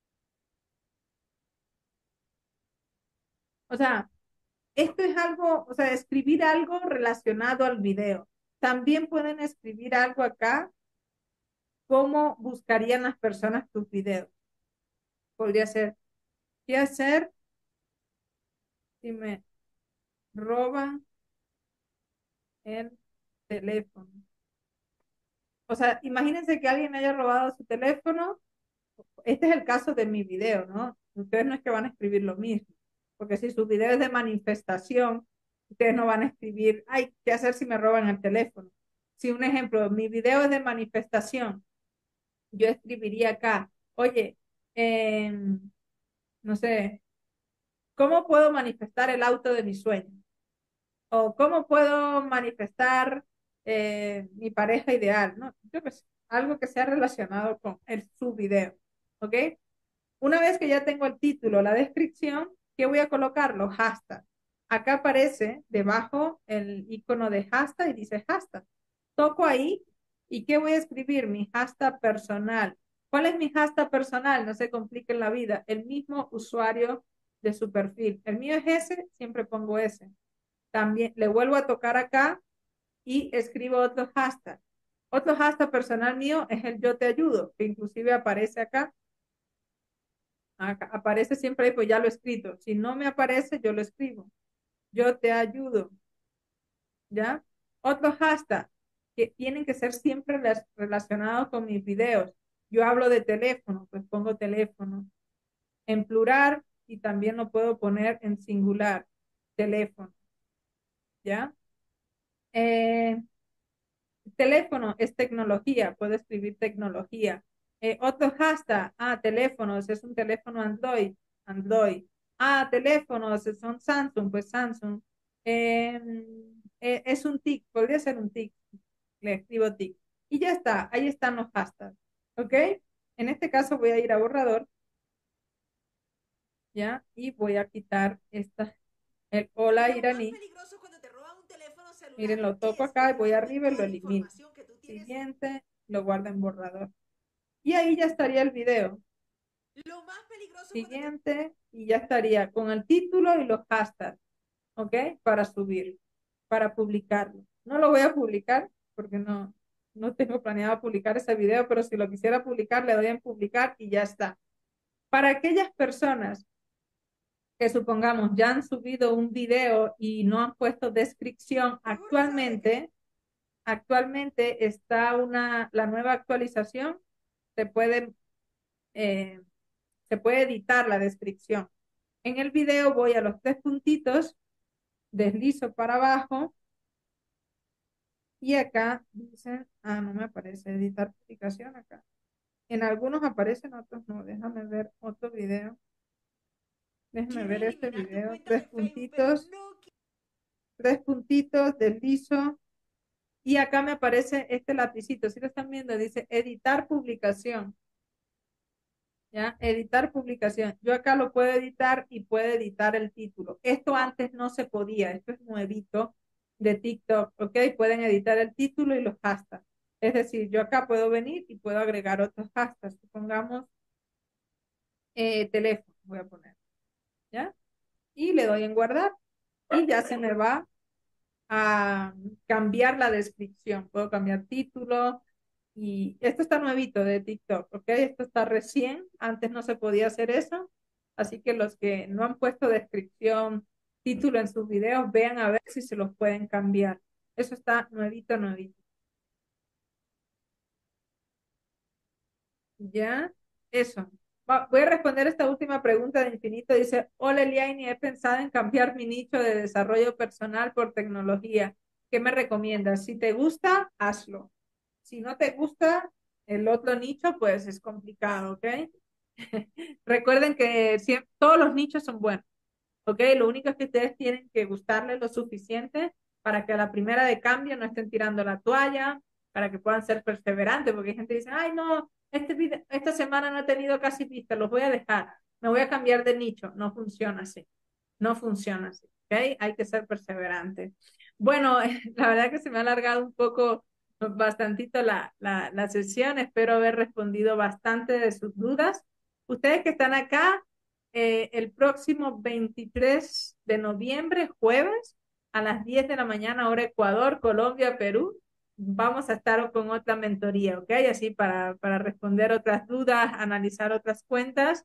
O sea, esto es algo, o sea, escribir algo relacionado al video. También pueden escribir algo acá, cómo buscarían las personas tus videos. Podría ser, ¿qué hacer si me roban el teléfono? O sea, imagínense que alguien haya robado su teléfono. Este es el caso de mi video, ¿no? Ustedes no es que van a escribir lo mismo, porque si su video es de manifestación, ustedes no van a escribir, ay, ¿qué hacer si me roban el teléfono? Si un ejemplo, mi video es de manifestación, yo escribiría acá, oye, eh, no sé, ¿cómo puedo manifestar el auto de mi sueño? O ¿cómo puedo manifestar mi pareja ideal? ¿No? Yo pues, algo que sea relacionado con su video, ¿ok? Una vez que ya tengo el título, la descripción, ¿qué voy a colocar? Los hashtags. Acá aparece debajo el icono de hashtag y dice hashtag. Toco ahí y ¿qué voy a escribir? Mi hashtag personal. ¿Cuál es mi hashtag personal? No se compliquen la vida. El mismo usuario de su perfil. El mío es ese, siempre pongo ese. También le vuelvo a tocar acá y escribo otro hashtag. Otro hashtag personal mío es el yo te ayudo, que inclusive aparece acá. Acá aparece siempre ahí, pues ya lo he escrito. Si no me aparece, yo lo escribo. Yo te ayudo. ¿Ya? Otro hashtag que tienen que ser siempre relacionados con mis videos. Yo hablo de teléfono, pues pongo teléfono en plural y también lo puedo poner en singular, teléfono. ¿Ya? Eh, Teléfono es tecnología, puedo escribir tecnología. Otro hashtag, teléfonos, es un teléfono Android, Android. Teléfonos, son Samsung, pues Samsung. Eh, es un TIC, podría ser un TIC, le escribo TIC. Y ya está, ahí están los hashtags, ¿ok? En este caso voy a ir a borrador, ¿ya? Y voy a quitar el hola Lo más iraní. peligroso cuando te roban un teléfono celular Miren, lo toco es que acá y puedan voy saber arriba y lo toda la elimino. información que tú tienes. Siguiente, lo guardo en borrador. Y ahí ya estaría el video. Lo más peligroso cuando te... Siguiente, y ya estaría con el título y los hashtags, ¿ok? Para subir, para publicarlo. No lo voy a publicar porque no tengo planeado publicar ese video, pero si lo quisiera publicar, le doy en publicar y ya está. Para aquellas personas que supongamos ya han subido un video y no han puesto descripción, actualmente está la nueva actualización, se puede eh, se puede editar la descripción. En el video voy a los tres puntitos, deslizo para abajo y acá dicen, no me aparece editar publicación acá. En algunos aparecen, otros no. Déjame ver otro video. Déjame ver Quieres este eliminar tu video. cuenta de Facebook, pero no... Tres puntitos, deslizo y acá me aparece este lapicito. Si lo están viendo, dice editar publicación. ¿Ya? Editar publicación. Yo acá lo puedo editar y puedo editar el título. Esto antes no se podía, esto es nuevito de TikTok, ¿ok? Pueden editar el título y los hashtags. Es decir, yo acá puedo venir y puedo agregar otros hashtags. Supongamos teléfono, voy a poner, ¿ya? Y le doy en guardar y ya se me va a cambiar la descripción. Puedo cambiar título y esto está nuevito de TikTok, ¿ok? Esto está recién, antes no se podía hacer eso, así que los que no han puesto descripción, título en sus videos, vean a ver si se los pueden cambiar. Eso está nuevito, nuevito. Ya, eso. Voy a responder esta última pregunta de Infinito. Dice, hola Eliani, he pensado en cambiar mi nicho de desarrollo personal por tecnología. ¿Qué me recomiendas? Si te gusta, hazlo. Si no te gusta el otro nicho, pues es complicado, ¿ok? Recuerden que todos los nichos son buenos, ¿ok? Lo único es que ustedes tienen que gustarles lo suficiente para que a la primera de cambio no estén tirando la toalla, para que puedan ser perseverantes, porque hay gente que dice, ay, no, esta semana no he tenido casi vistas, los voy a dejar, me voy a cambiar de nicho. No funciona así, no funciona así, ¿ok? Hay que ser perseverante. Bueno, la verdad que se me ha alargado un poco, bastantito la sesión, espero haber respondido bastante de sus dudas. Ustedes que están acá, el próximo 23 de noviembre, jueves, a las 10 de la mañana, hora Ecuador, Colombia, Perú, vamos a estar con otra mentoría, ¿ok? Así para responder otras dudas, analizar otras cuentas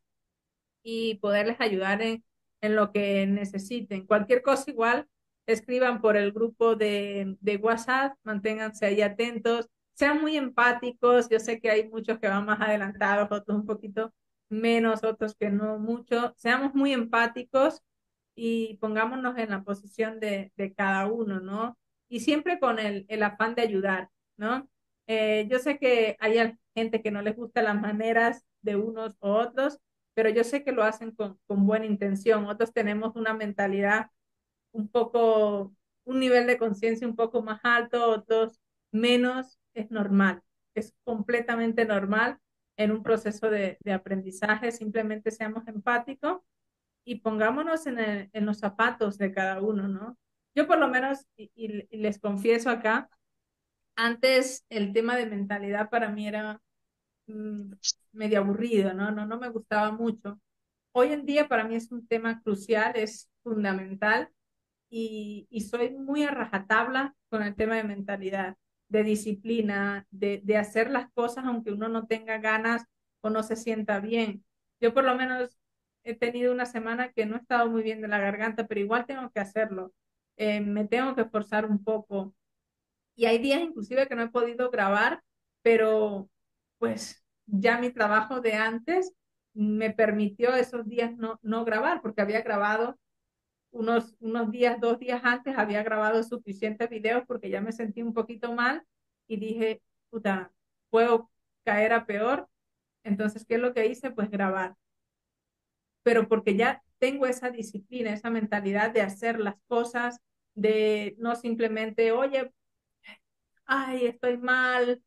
y poderles ayudar en lo que necesiten. Cualquier cosa igual, escriban por el grupo de WhatsApp, manténganse ahí atentos, sean muy empáticos. Yo sé que hay muchos que van más adelantados, otros un poquito menos, otros que no mucho. Seamos muy empáticos y pongámonos en la posición de cada uno, ¿no? Y siempre con el afán de ayudar, ¿no? Yo sé que hay gente que no les gustan las maneras de unos u otros, pero yo sé que lo hacen con buena intención. Otros tenemos una mentalidad un poco, un nivel de conciencia un poco más alto, otros menos. Es normal, es completamente normal en un proceso de aprendizaje. Simplemente seamos empáticos y pongámonos en los zapatos de cada uno, ¿no? Yo por lo menos, y les confieso acá, antes el tema de mentalidad para mí era mm, medio aburrido, ¿no? No me gustaba mucho. Hoy en día para mí es un tema crucial, es fundamental y soy muy a rajatabla con el tema de mentalidad, de disciplina, de hacer las cosas aunque uno no tenga ganas o no se sienta bien. Yo por lo menos he tenido una semana que no he estado muy bien de la garganta, pero igual tengo que hacerlo. Me tengo que esforzar un poco. Y hay días inclusive que no he podido grabar, pero pues ya mi trabajo de antes me permitió esos días no grabar, porque había grabado unos días, 2 días antes, había grabado suficientes videos porque ya me sentí un poquito mal y dije, puta, puedo caer a peor. Entonces, ¿qué es lo que hice? Pues grabar. Pero porque ya tengo esa disciplina, esa mentalidad de hacer las cosas, de no simplemente, oye, ay, estoy mal,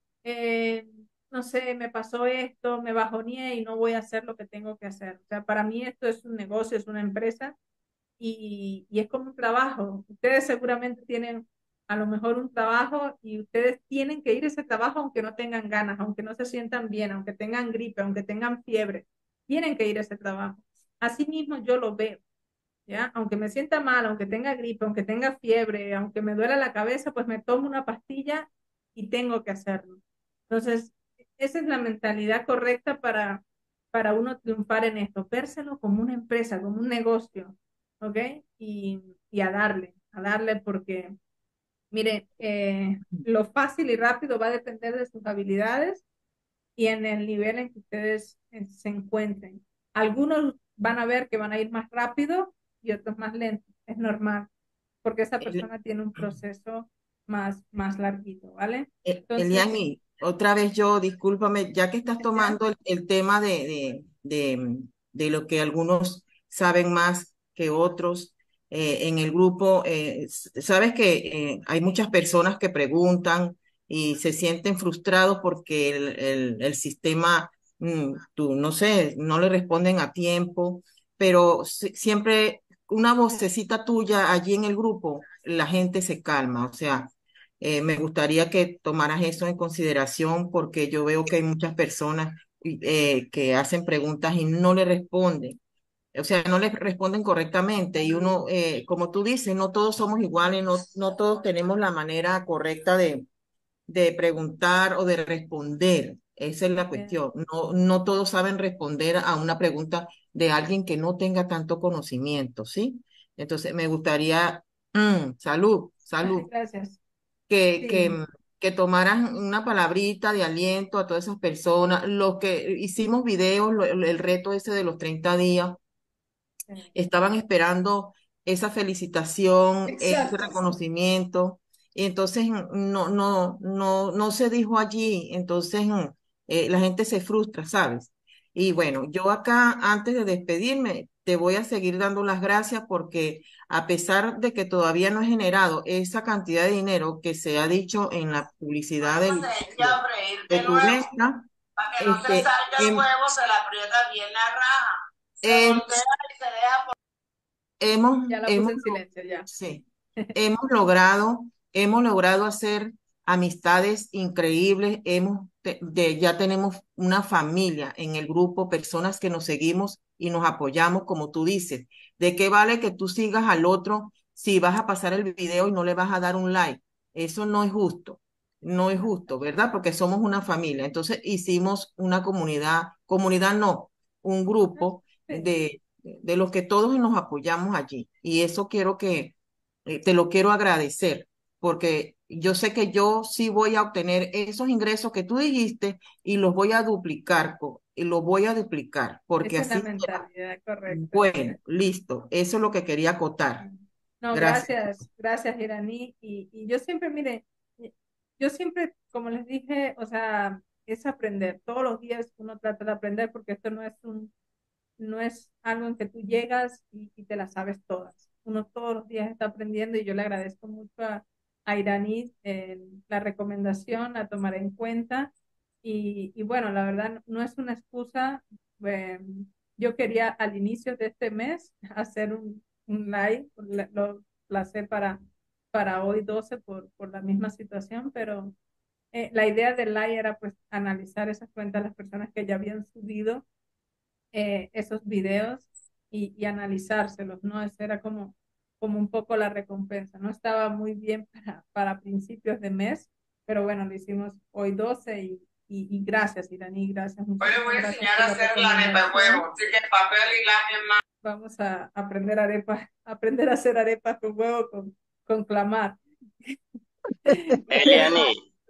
no sé, me pasó esto, me bajoneé y no voy a hacer lo que tengo que hacer. O sea, para mí esto es un negocio, es una empresa y es como un trabajo. Ustedes seguramente tienen a lo mejor un trabajo y ustedes tienen que ir a ese trabajo aunque no tengan ganas, aunque no se sientan bien, aunque tengan gripe, aunque tengan fiebre, tienen que ir a ese trabajo. Así mismo yo lo veo. ¿Ya? Aunque me sienta mal, aunque tenga gripe, aunque tenga fiebre, aunque me duela la cabeza, pues me tomo una pastilla y tengo que hacerlo. Entonces, esa es la mentalidad correcta para uno triunfar en esto, vérselo como una empresa, como un negocio, ¿ok? Y a darle porque, mire, lo fácil y rápido va a depender de sus habilidades y en el nivel en que ustedes se encuentren. Algunos van a ver que van a ir más rápido y otros más lento. Es normal, porque esa El- persona tiene un proceso más larguito, ¿vale? Entonces, Eliani, otra vez yo, discúlpame, ya que estás ya, tomando el tema de lo que algunos saben más que otros en el grupo, sabes que hay muchas personas que preguntan y se sienten frustrados porque el sistema, no sé, no le responden a tiempo, pero siempre una vocecita tuya allí en el grupo, la gente se calma, o sea. Me gustaría que tomaras eso en consideración porque yo veo que hay muchas personas que hacen preguntas y no le responden. O sea, no le responden correctamente y uno, como tú dices, no todos somos iguales, no todos tenemos la manera correcta de preguntar o de responder. Esa es la ya, cuestión. No todos saben responder a una pregunta de alguien que no tenga tanto conocimiento, ¿sí? Entonces, me gustaría, salud, salud gracias. que, que, Sí, que tomaran una palabrita de aliento a todas esas personas. Los que hicimos videos, el reto ese de los 30 días, estaban esperando esa felicitación, ese Exacto. reconocimiento, y entonces no se dijo allí, entonces la gente se frustra, ¿sabes? Y bueno, yo acá, antes de despedirme, te voy a seguir dando las gracias porque a pesar de que todavía no he generado esa cantidad de dinero que se ha dicho en la publicidad Luego se echa a freír de de tu nuevo. venta, Para que no te este, salga el huevo, se le aprieta bien la raja. Se hem- voltea y se deja por... Ya la hemos, puse en silencio, ya. sí, hemos logrado hacer amistades increíbles, ya tenemos una familia en el grupo, personas que nos seguimos y nos apoyamos, como tú dices. ¿De qué vale que tú sigas al otro si vas a pasar el video y no le vas a dar un like? Eso no es justo, no es justo, ¿verdad? Porque somos una familia. Entonces hicimos una comunidad no, un grupo Sí, de los que todos nos apoyamos allí. Y eso quiero que, te lo quiero agradecer, porque yo sé que yo sí voy a obtener esos ingresos que tú dijiste y los voy a duplicar, y los voy a duplicar, porque esa es la así será. mentalidad correcta. Bueno, listo, eso es lo que quería acotar. No, Gracias. gracias, gracias, Iraní. Y yo siempre, mire, yo siempre, como les dije, o sea, es aprender. Todos los días uno trata de aprender porque esto no es algo en que tú llegas y te las sabes todas. Uno todos los días está aprendiendo y yo le agradezco mucho a Iraní la recomendación, la tomaré en cuenta. Y bueno, la verdad no es una excusa. eh, yo quería al inicio de este mes hacer un live, lo placé para hoy 12 por la misma situación, pero la idea del live era pues analizar esas cuentas, las personas que ya habían subido esos videos y analizárselos, ¿no? Esa era como un poco la recompensa. No estaba muy bien para principios de mes, pero bueno, lo hicimos hoy 12 y gracias, Iraní, gracias, Hoy le muchísimas voy a gracias enseñar por a la hacer la arepa de recomendación. huevo. Así que papel y lápiz más. Vamos a aprender arepas, aprender a hacer arepas con huevo con clamar. Eliani,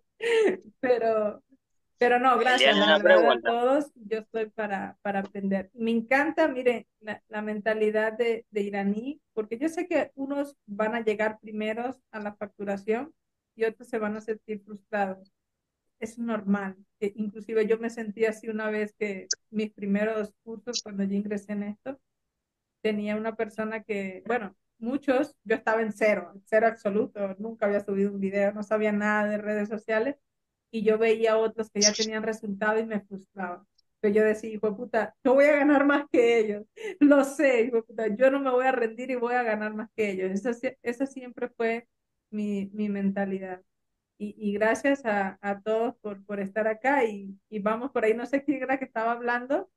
Pero, pero no, gracias, Eliani, la una verdad a pregunta. todos, yo estoy para aprender. Me encanta, mire, la mentalidad de iraní, porque yo sé que unos van a llegar primeros a la facturación y otros se van a sentir frustrados. Es normal. Inclusive yo me sentí así una vez que mis primeros cursos, cuando yo ingresé en esto, tenía una persona que, bueno, muchos, yo estaba en cero, cero absoluto, nunca había subido un video, no sabía nada de redes sociales y yo veía a otros que ya tenían resultado y me frustraba. Pero yo decía, hijo de puta, yo voy a ganar más que ellos, lo sé, hijo de puta, yo no me voy a rendir y voy a ganar más que ellos. Esa siempre fue mi mentalidad. Y gracias a todos por estar acá y vamos por ahí, no sé quién era que estaba hablando.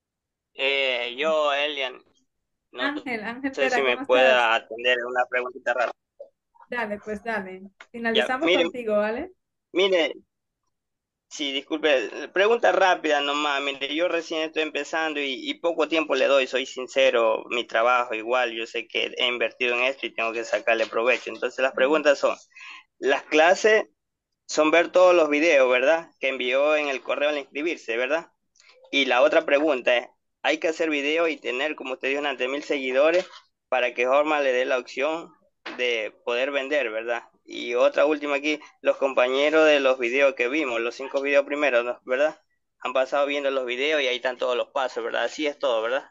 Yo, Elian, no Ángel, Ángel sé si Vera, me ¿cómo estás? pueda atender una preguntita rara. Dale, pues dale. Ya, Finalizamos mire, contigo, ¿vale? mire, sí, disculpe, pregunta rápida nomás. Mire, yo recién estoy empezando y poco tiempo le doy, soy sincero, mi trabajo igual, yo sé que he invertido en esto y tengo que sacarle provecho. Entonces las preguntas son, las clases son ver todos los videos, ¿verdad? Que envió en el correo al inscribirse, ¿verdad? Y la otra pregunta es, ¿hay que hacer video y tener, como usted dijo, ante 1.000 seguidores para que Horma le dé la opción de poder vender, ¿verdad? Y otra última aquí, los compañeros de los videos que vimos, los 5 videos primeros, ¿no? ¿Verdad? Han pasado viendo los videos y ahí están todos los pasos, ¿verdad? Así es todo, ¿verdad?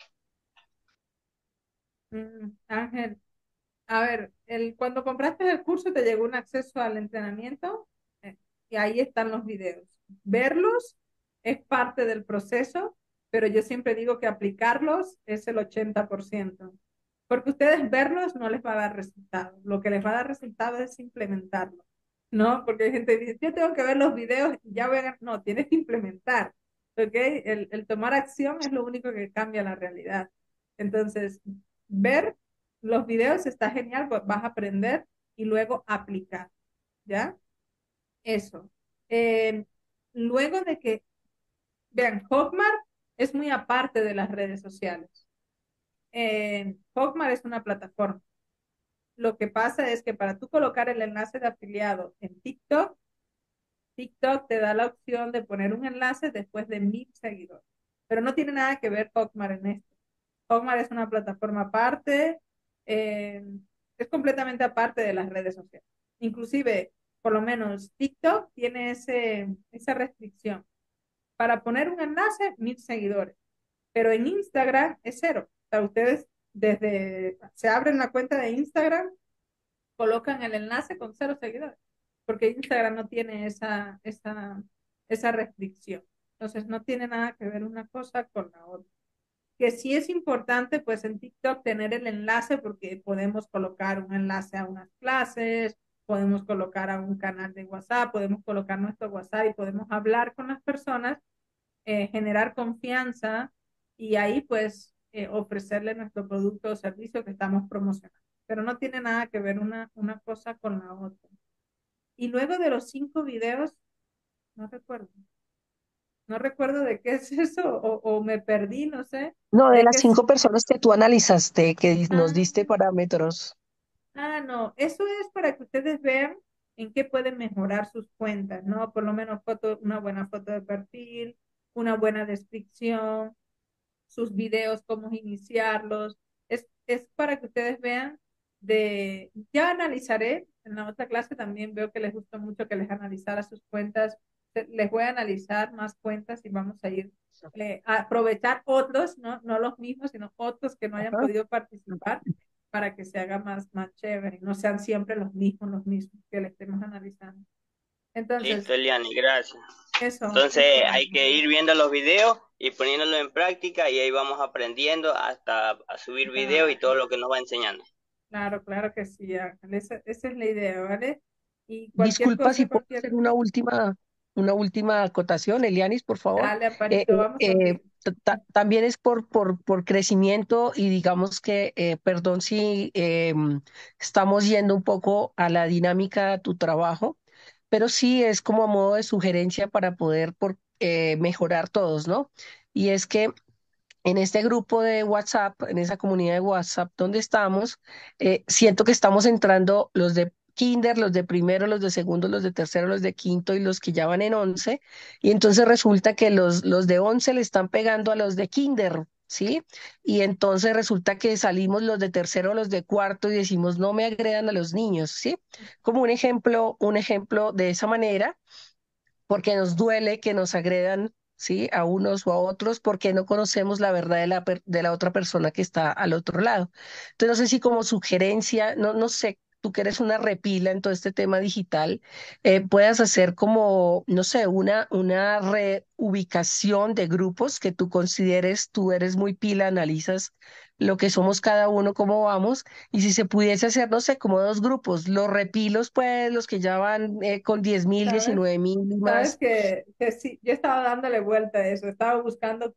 Ángel, a ver, cuando compraste el curso te llegó un acceso al entrenamiento y ahí están los videos. Verlos es parte del proceso, pero yo siempre digo que aplicarlos es el 80%, porque ustedes verlos no les va a dar resultado. Lo que les va a dar resultado es implementarlo, ¿no? Porque hay gente que dice, yo tengo que ver los videos y ya voy a... No, tienes que implementar, ¿ok? El tomar acción es lo único que cambia la realidad. Entonces, ver los videos está genial, vas a aprender y luego aplicar, ¿ya? Eso. Eh, luego de que, vean, Hotmart es muy aparte de las redes sociales. Hotmart es una plataforma. lo que pasa es que para tú colocar el enlace de afiliado en TikTok, TikTok te da la opción de poner un enlace después de 1.000 seguidores. Pero no tiene nada que ver Hotmart en esto. Hotmart es una plataforma aparte, eh, es completamente aparte de las redes sociales. Inclusive, por lo menos TikTok tiene esa restricción. Para poner un enlace, 1.000 seguidores. Pero en Instagram es cero. O sea, ustedes se abren la cuenta de Instagram, colocan el enlace con 0 seguidores, porque Instagram no tiene esa restricción. Entonces, no tiene nada que ver una cosa con la otra. Que sí es importante, pues en TikTok tener el enlace, porque podemos colocar un enlace a unas clases, podemos colocar a un canal de WhatsApp, podemos colocar nuestro WhatsApp y podemos hablar con las personas, generar confianza y ahí pues ofrecerle nuestro producto o servicio que estamos promocionando. Pero no tiene nada que ver una cosa con la otra. Y luego de los 5 videos, no recuerdo. No recuerdo de qué es eso o me perdí, no sé. No, de ¿De las qué es? 5 personas que tú analizaste, que nos Ah, diste parámetros. no, eso es para que ustedes vean en qué pueden mejorar sus cuentas, ¿no? Por lo menos una buena foto de perfil, una buena descripción, sus videos, cómo iniciarlos. Es para que ustedes vean ya analizaré, en la otra clase también veo que les gusta mucho que les analizara sus cuentas. Les voy a analizar más cuentas y vamos a ir a aprovechar otros, ¿no? No los mismos, sino otros que no hayan Ajá. podido participar para que se haga más chévere, no sean siempre los mismos que le estemos analizando. Listo, Entonces, Eliani, gracias. eso Entonces es. hay que ir viendo los videos y poniéndolo en práctica y ahí vamos aprendiendo hasta a subir videos y Claro, todo lo que nos va enseñando. claro, claro que sí, Ángel. Esa es la idea, ¿vale? Y cualquier Disculpa cosa, si puedo hacer una última acotación, Elianis, por favor. dale, Eh, Aparito, vamos contigo. también es por crecimiento y digamos que, perdón si estamos yendo un poco a la dinámica de tu trabajo, pero sí es como a modo de sugerencia para poder mejorar todos, ¿no? Y es que en este grupo de WhatsApp, en esa comunidad de WhatsApp donde estamos, siento que estamos entrando los de kinder, los de primero, los de segundo, los de tercero, los de quinto y los que ya van en 11. Y entonces resulta que los de 11 le están pegando a los de kinder, ¿sí? Y entonces resulta que salimos los de tercero, los de cuarto y decimos, no me agredan a los niños, ¿sí? Como un ejemplo de esa manera porque nos duele que nos agredan, ¿sí? A unos o a otros, porque no conocemos la verdad de la otra persona que está al otro lado. Entonces, no sé si como sugerencia, no sé, tú que eres una repila en todo este tema digital, puedas hacer como, no sé, una reubicación de grupos que tú consideres, tú eres muy pila, analizas lo que somos cada uno, cómo vamos, y si se pudiese hacer, no sé, como dos grupos, los repilos, pues, los que ya van con 10.000, ¿Sabes? 19.000 y Sabes más, que sí, yo estaba dándole vuelta a eso, estaba buscando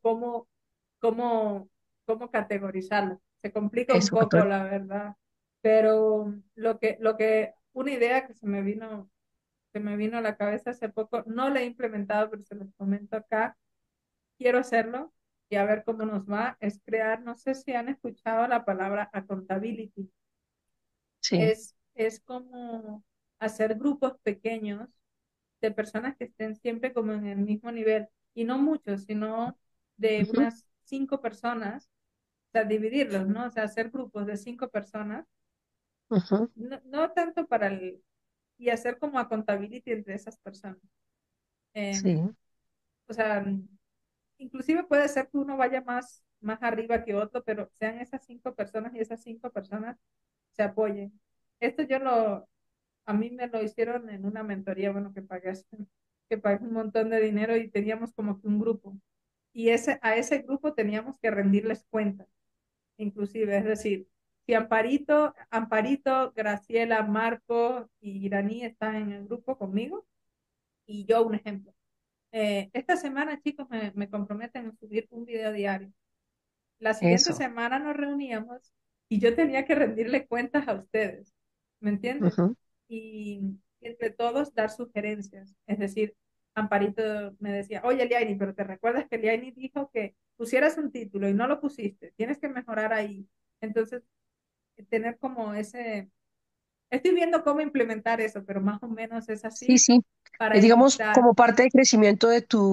cómo, cómo categorizarlo. Se complica un eso, poco, la verdad, pero una idea que se me vino a la cabeza hace poco, no la he implementado, pero se los comento acá, quiero hacerlo y a ver cómo nos va, es crear, no sé si han escuchado la palabra accountability. sí. Es como hacer grupos pequeños de personas que estén siempre como en el mismo nivel, y no muchos, sino de Ujú, unas 5 personas, o sea, dividirlos, ¿no? O sea, hacer grupos de 5 personas, ujú, no tanto y hacer como accountability entre esas personas. Eh, sí, o sea, inclusive puede ser que uno vaya más arriba que otro, pero sean esas 5 personas y esas 5 personas se apoyen. Esto a mí me lo hicieron en una mentoría, bueno, que pagué un montón de dinero y teníamos como que un grupo. Y a ese grupo teníamos que rendirles cuentas, inclusive, es decir, si Amparito, Graciela, Marco y Iraní están en el grupo conmigo, y yo un ejemplo. Esta semana, chicos, me comprometen a subir un video diario. La siguiente eso. semana nos reuníamos y yo tenía que rendirle cuentas a ustedes, ¿me entiendes? Ujú, Y entre todos dar sugerencias. Es decir, Amparito me decía, oye, Liaini, pero te recuerdas que Liaini dijo que pusieras un título y no lo pusiste, tienes que mejorar ahí. Entonces, tener como Estoy viendo cómo implementar eso, pero más o menos es Sí, así sí. para Digamos, evitar. como parte de crecimiento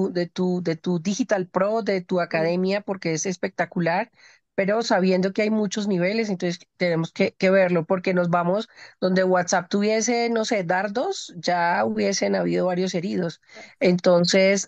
de tu Digital Pro, de tu Sí, academia, porque es espectacular, pero sabiendo que hay muchos niveles, entonces tenemos que verlo, porque nos vamos donde WhatsApp tuviese, no sé, dardos, ya hubiesen habido varios heridos. Entonces,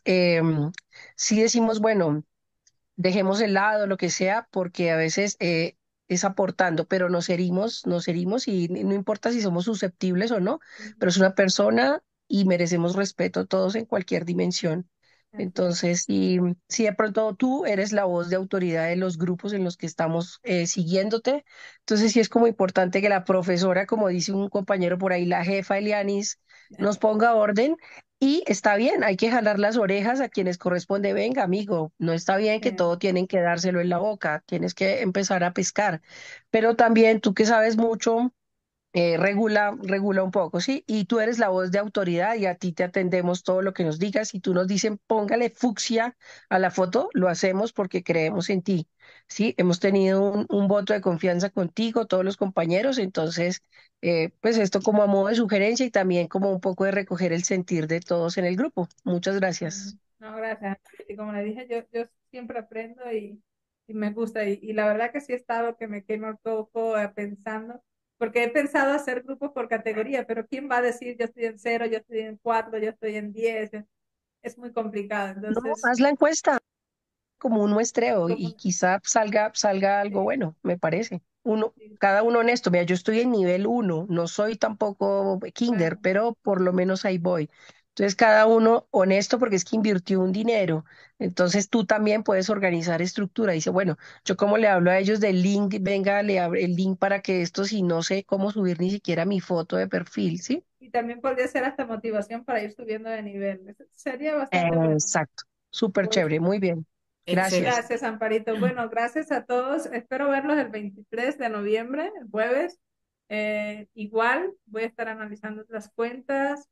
sí decimos, bueno, dejemos el lado, lo que sea, porque a veces es aportando, pero nos herimos y no importa si somos susceptibles o no, pero es una persona y merecemos respeto todos en cualquier dimensión. así es. Entonces, si de pronto tú eres la voz de autoridad de los grupos en los que estamos siguiéndote, entonces sí es como importante que la profesora, como dice un compañero por ahí, la jefa Elianis, nos ponga orden y está bien, hay que jalar las orejas a quienes corresponde. Venga, amigo, no está bien que todo tienen que dárselo en la boca, tienes que empezar a pescar. Pero también tú que sabes mucho, regula un poco, ¿sí? Y tú eres la voz de autoridad y a ti te atendemos todo lo que nos digas. Y tú nos dicen, póngale fucsia a la foto, lo hacemos porque creemos en ti, ¿sí? Hemos tenido un voto de confianza contigo, todos los compañeros, entonces, pues esto como a modo de sugerencia y también como un poco de recoger el sentir de todos en el grupo. Muchas gracias. No, gracias. Y como le dije, yo siempre aprendo y me gusta. Y la verdad que sí he estado que me quemo un poco pensando, porque he pensado hacer grupos por categoría, pero ¿quién va a decir yo estoy en cero, yo estoy en cuatro, yo estoy en 10? Es muy complicado. No, Entonces, haz la encuesta como un muestreo y como, quizá salga algo sí, bueno, me parece. sí, Cada uno honesto. Mira, yo estoy en nivel uno, no soy tampoco kinder, bueno, pero por lo menos ahí voy. Entonces, cada uno honesto porque es que invirtió un dinero. Entonces, tú también puedes organizar estructura. Dice, bueno, yo como le hablo a ellos del link, venga, le abro el link para que esto, si no sé cómo subir ni siquiera mi foto de perfil, ¿sí? y también podría ser hasta motivación para ir subiendo de nivel. Eso sería bastante bueno. Exacto. Súper Pues, chévere, muy bien. Excelente. Gracias. gracias, Amparito. Bueno, gracias a todos. Espero verlos el 23 de noviembre, el jueves. Igual voy a estar analizando otras cuentas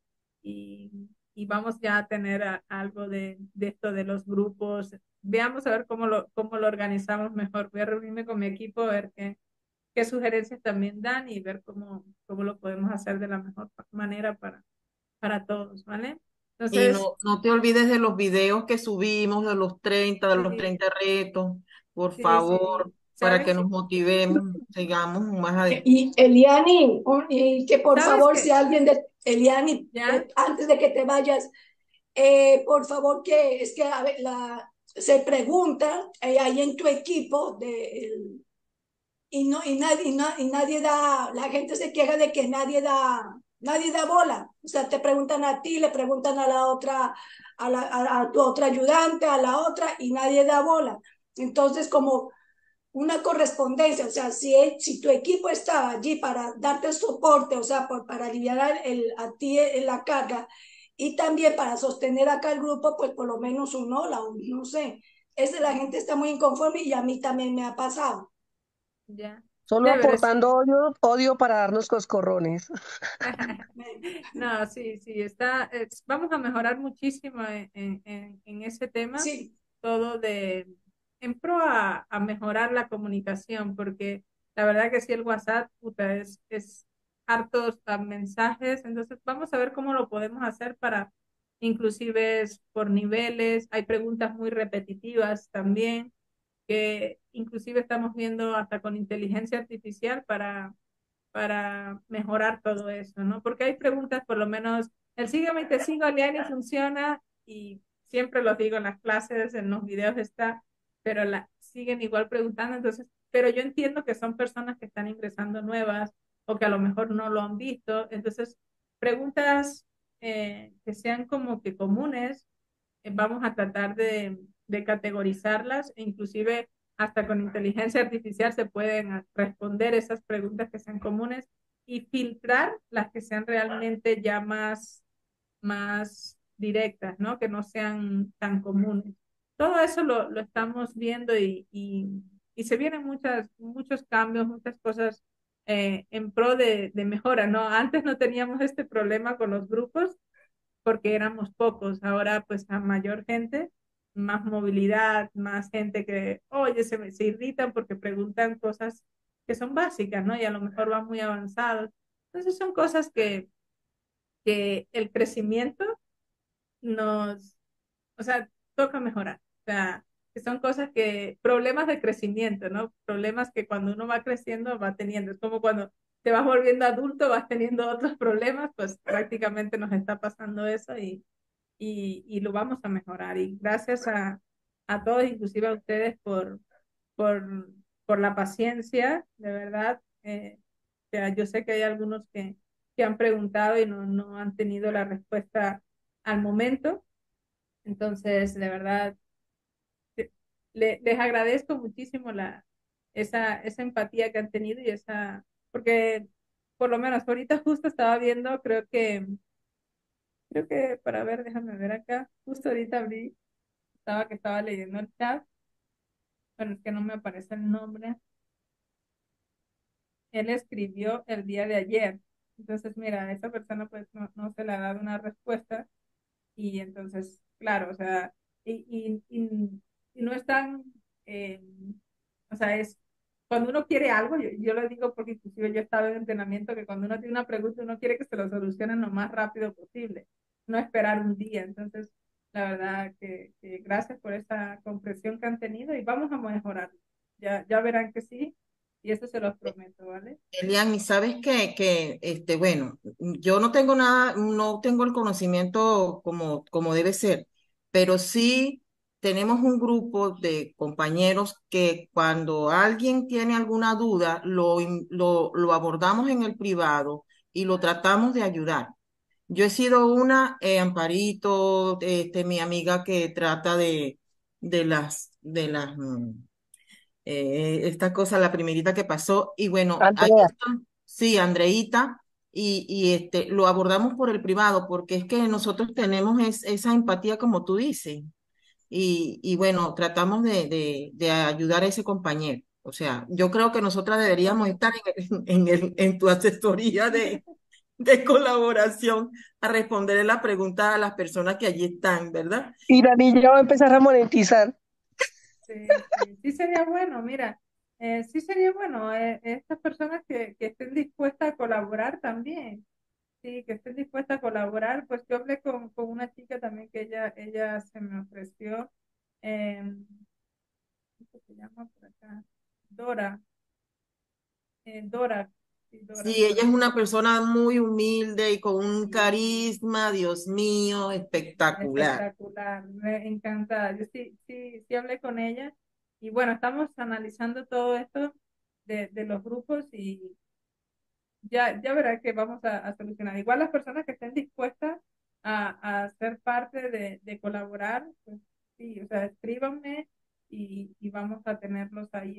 y vamos ya a tener algo de esto de los grupos. Veamos a ver cómo lo organizamos mejor. Voy a reunirme con mi equipo a ver qué sugerencias también dan y ver cómo lo podemos hacer de la mejor manera para todos, ¿vale? Y Entonces, no te olvides de los videos que subimos, de los sí, 30 retos, por sí, favor, sí. para ¿Sabes que qué? nos motivemos, sigamos más adelante. Y Eliani, y que por ¿Sabes favor, si qué? alguien de Eliani, ¿Ya? antes de que te vayas, por favor, que es que a ver, se pregunta ahí en tu equipo y nadie da, la gente se queja de que nadie da bola. O sea, te preguntan a ti, le preguntan a la otra, a tu otra ayudante, a la otra, y nadie da bola. Entonces, como una correspondencia, o sea, si tu equipo estaba allí para darte soporte, o sea, para aliviar a ti la carga y también para sostener acá el grupo, pues por lo menos un hola, no sé. La gente está muy inconforme y a mí también me ha pasado. Ya. Solo Chévere, aportando sí. odio para darnos coscorrones. No, sí, sí, vamos a mejorar muchísimo en ese tema, Sí, todo en pro a mejorar la comunicación, porque la verdad que sí, el WhatsApp, puta, es hartos mensajes, entonces vamos a ver cómo lo podemos hacer para, inclusive es por niveles, hay preguntas muy repetitivas también, que inclusive estamos viendo hasta con inteligencia artificial para mejorar todo eso, ¿no? Porque hay preguntas, por lo menos, el sígueme y te sigo, Liani, funciona y siempre los digo en las clases, en los videos está, pero siguen igual preguntando, entonces, pero yo entiendo que son personas que están ingresando nuevas o que a lo mejor no lo han visto, entonces, preguntas que sean como que comunes, vamos a tratar de categorizarlas e inclusive hasta con inteligencia artificial se pueden responder esas preguntas que sean comunes y filtrar las que sean realmente ya más directas, ¿no? Que no sean tan comunes. Todo eso lo estamos viendo y se vienen muchos cambios, muchas cosas en pro de mejora, ¿no? Antes no teníamos este problema con los grupos porque éramos pocos, ahora pues a mayor gente, más movilidad, más gente que, oye, se irritan porque preguntan cosas que son básicas, ¿no? Y a lo mejor van muy avanzados. Entonces son cosas que el crecimiento nos, o sea, toca mejorar. O sea, que son cosas que, problemas de crecimiento, ¿no? Problemas que cuando uno va creciendo va teniendo. Es como cuando te vas volviendo adulto, vas teniendo otros problemas, pues prácticamente nos está pasando eso y lo vamos a mejorar. Y gracias a todos, inclusive a ustedes, por, por la paciencia, de verdad. O sea, yo sé que hay algunos que han preguntado y no han tenido la respuesta al momento. Entonces, de verdad, les agradezco muchísimo esa empatía que han tenido y porque por lo menos ahorita justo estaba viendo, creo que para ver, déjame ver acá, justo ahorita abrí, que estaba leyendo el chat, bueno, es que no me aparece el nombre. Él escribió el día de ayer. Entonces, mira, a esa persona pues no se le ha dado una respuesta y entonces, claro, o sea, y no es tan, eh, o sea, es cuando uno quiere algo, yo lo digo porque inclusive yo estaba en entrenamiento, que cuando uno tiene una pregunta, uno quiere que se lo solucionen lo más rápido posible, no esperar un día. Entonces, la verdad que gracias por esa comprensión que han tenido y vamos a mejorar. Ya verán que sí, y eso se los prometo, ¿vale? Elian, y sabes bueno, yo no tengo nada, no tengo el conocimiento como debe ser, pero sí tenemos un grupo de compañeros que cuando alguien tiene alguna duda, lo abordamos en el privado y lo tratamos de ayudar. Yo he sido Amparito, mi amiga que trata de esta cosa, la primerita que pasó, y bueno, ahí Andrea, está, sí, Andreita, lo abordamos por el privado, porque es que nosotros tenemos esa empatía como tú dices, y bueno, tratamos de ayudar a ese compañero. O sea, yo creo que nosotras deberíamos estar en tu asesoría de colaboración a responderle la pregunta a las personas que allí están, ¿verdad? y la niña va a empezar a monetizar. Sí sería bueno, mira, sí sería bueno, estas personas que estén dispuestas a colaborar también, sí, que estén dispuestas a colaborar, pues yo hablé con una chica también que ella se me ofreció, eh, ¿cómo se llama por acá? Dora, Dora, sí, Dora, Sí, ella es Dora. una persona muy humilde y con un Sí, carisma, Dios mío, espectacular. espectacular, encantada. Yo sí hablé con ella y bueno, estamos analizando todo esto de los grupos y ya verá que vamos a solucionar. Igual las personas que estén dispuestas a ser parte de colaborar, pues sí, o sea, escríbanme y vamos a tenerlos ahí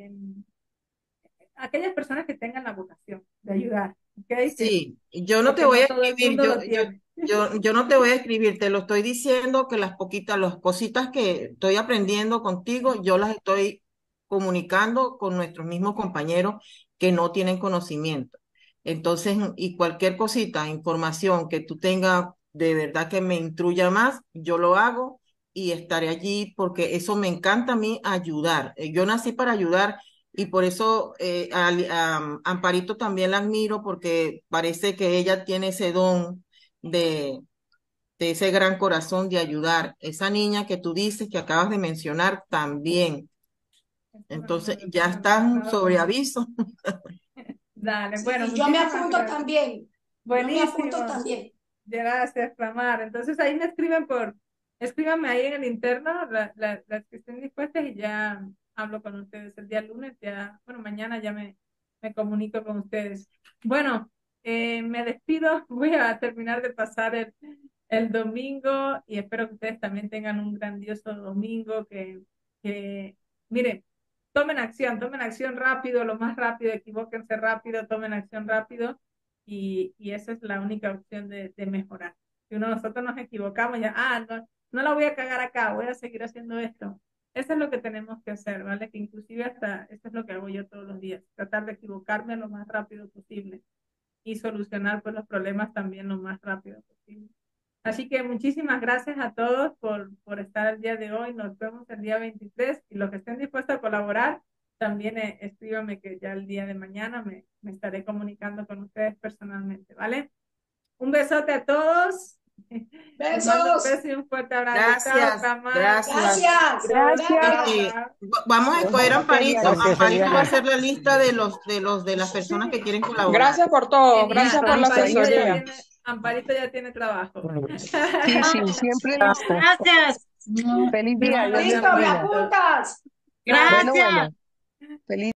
aquellas personas que tengan la vocación de ayudar, ¿ok? Sí, yo no te Porque voy no a todo el escribir, mundo lo tiene. yo no te voy a escribir, te lo estoy diciendo que las cositas que estoy aprendiendo contigo, yo las estoy comunicando con nuestros mismos compañeros que no tienen conocimiento. Entonces, y cualquier cosita, información que tú tengas de verdad que me instruya más, yo lo hago y estaré allí porque eso me encanta a mí ayudar. Yo nací para ayudar y por eso a Amparito también la admiro porque parece que ella tiene ese don de, de ese gran corazón de ayudar. Esa niña que tú dices, que acabas de mencionar, también. Es Entonces, una ya mujer que ha están estado sobre conmigo. aviso. Dale, Sí, bueno, y yo me muchísimas apunto gracias. también. Yo me apunto Buenísimo. también. Gracias, Flamar. Entonces ahí escríbanme ahí en el interno las que estén dispuestas y ya hablo con ustedes el día lunes, bueno, mañana ya me comunico con ustedes. Bueno, me despido, voy a terminar de pasar el domingo y espero que ustedes también tengan un grandioso domingo, que miren, tomen acción rápido, lo más rápido, equivóquense rápido, tomen acción rápido y esa es la única opción de mejorar. Si nosotros nos equivocamos, ya, no la voy a cagar acá, voy a seguir haciendo esto. Eso es lo que tenemos que hacer, ¿vale? Que inclusive hasta, esto es lo que hago yo todos los días, tratar de equivocarme lo más rápido posible y solucionar pues los problemas también lo más rápido posible. Así que muchísimas gracias a todos por estar el día de hoy. Nos vemos el día 23 y los que estén dispuestos a colaborar, también escríbame que ya el día de mañana me estaré comunicando con ustedes personalmente, ¿vale? Un besote a todos. Les mando un Besos. beso y un fuerte abrazo. Chao, Gracias, Tamara. gracias. Gracias. Gracias. Vamos a escoger a Amparito. Gracias, Amparito va a Eliana. hacer la lista de las personas que quieren colaborar. Gracias por todo, Genial. gracias por la Listo, listo, ahí asesoría. está. Amparito ya tiene trabajo. Sí, sí, siempre listo. Gracias. Feliz día, Dios les Listo, me bendiga. apuntas. Bueno, Gracias. bueno. Feliz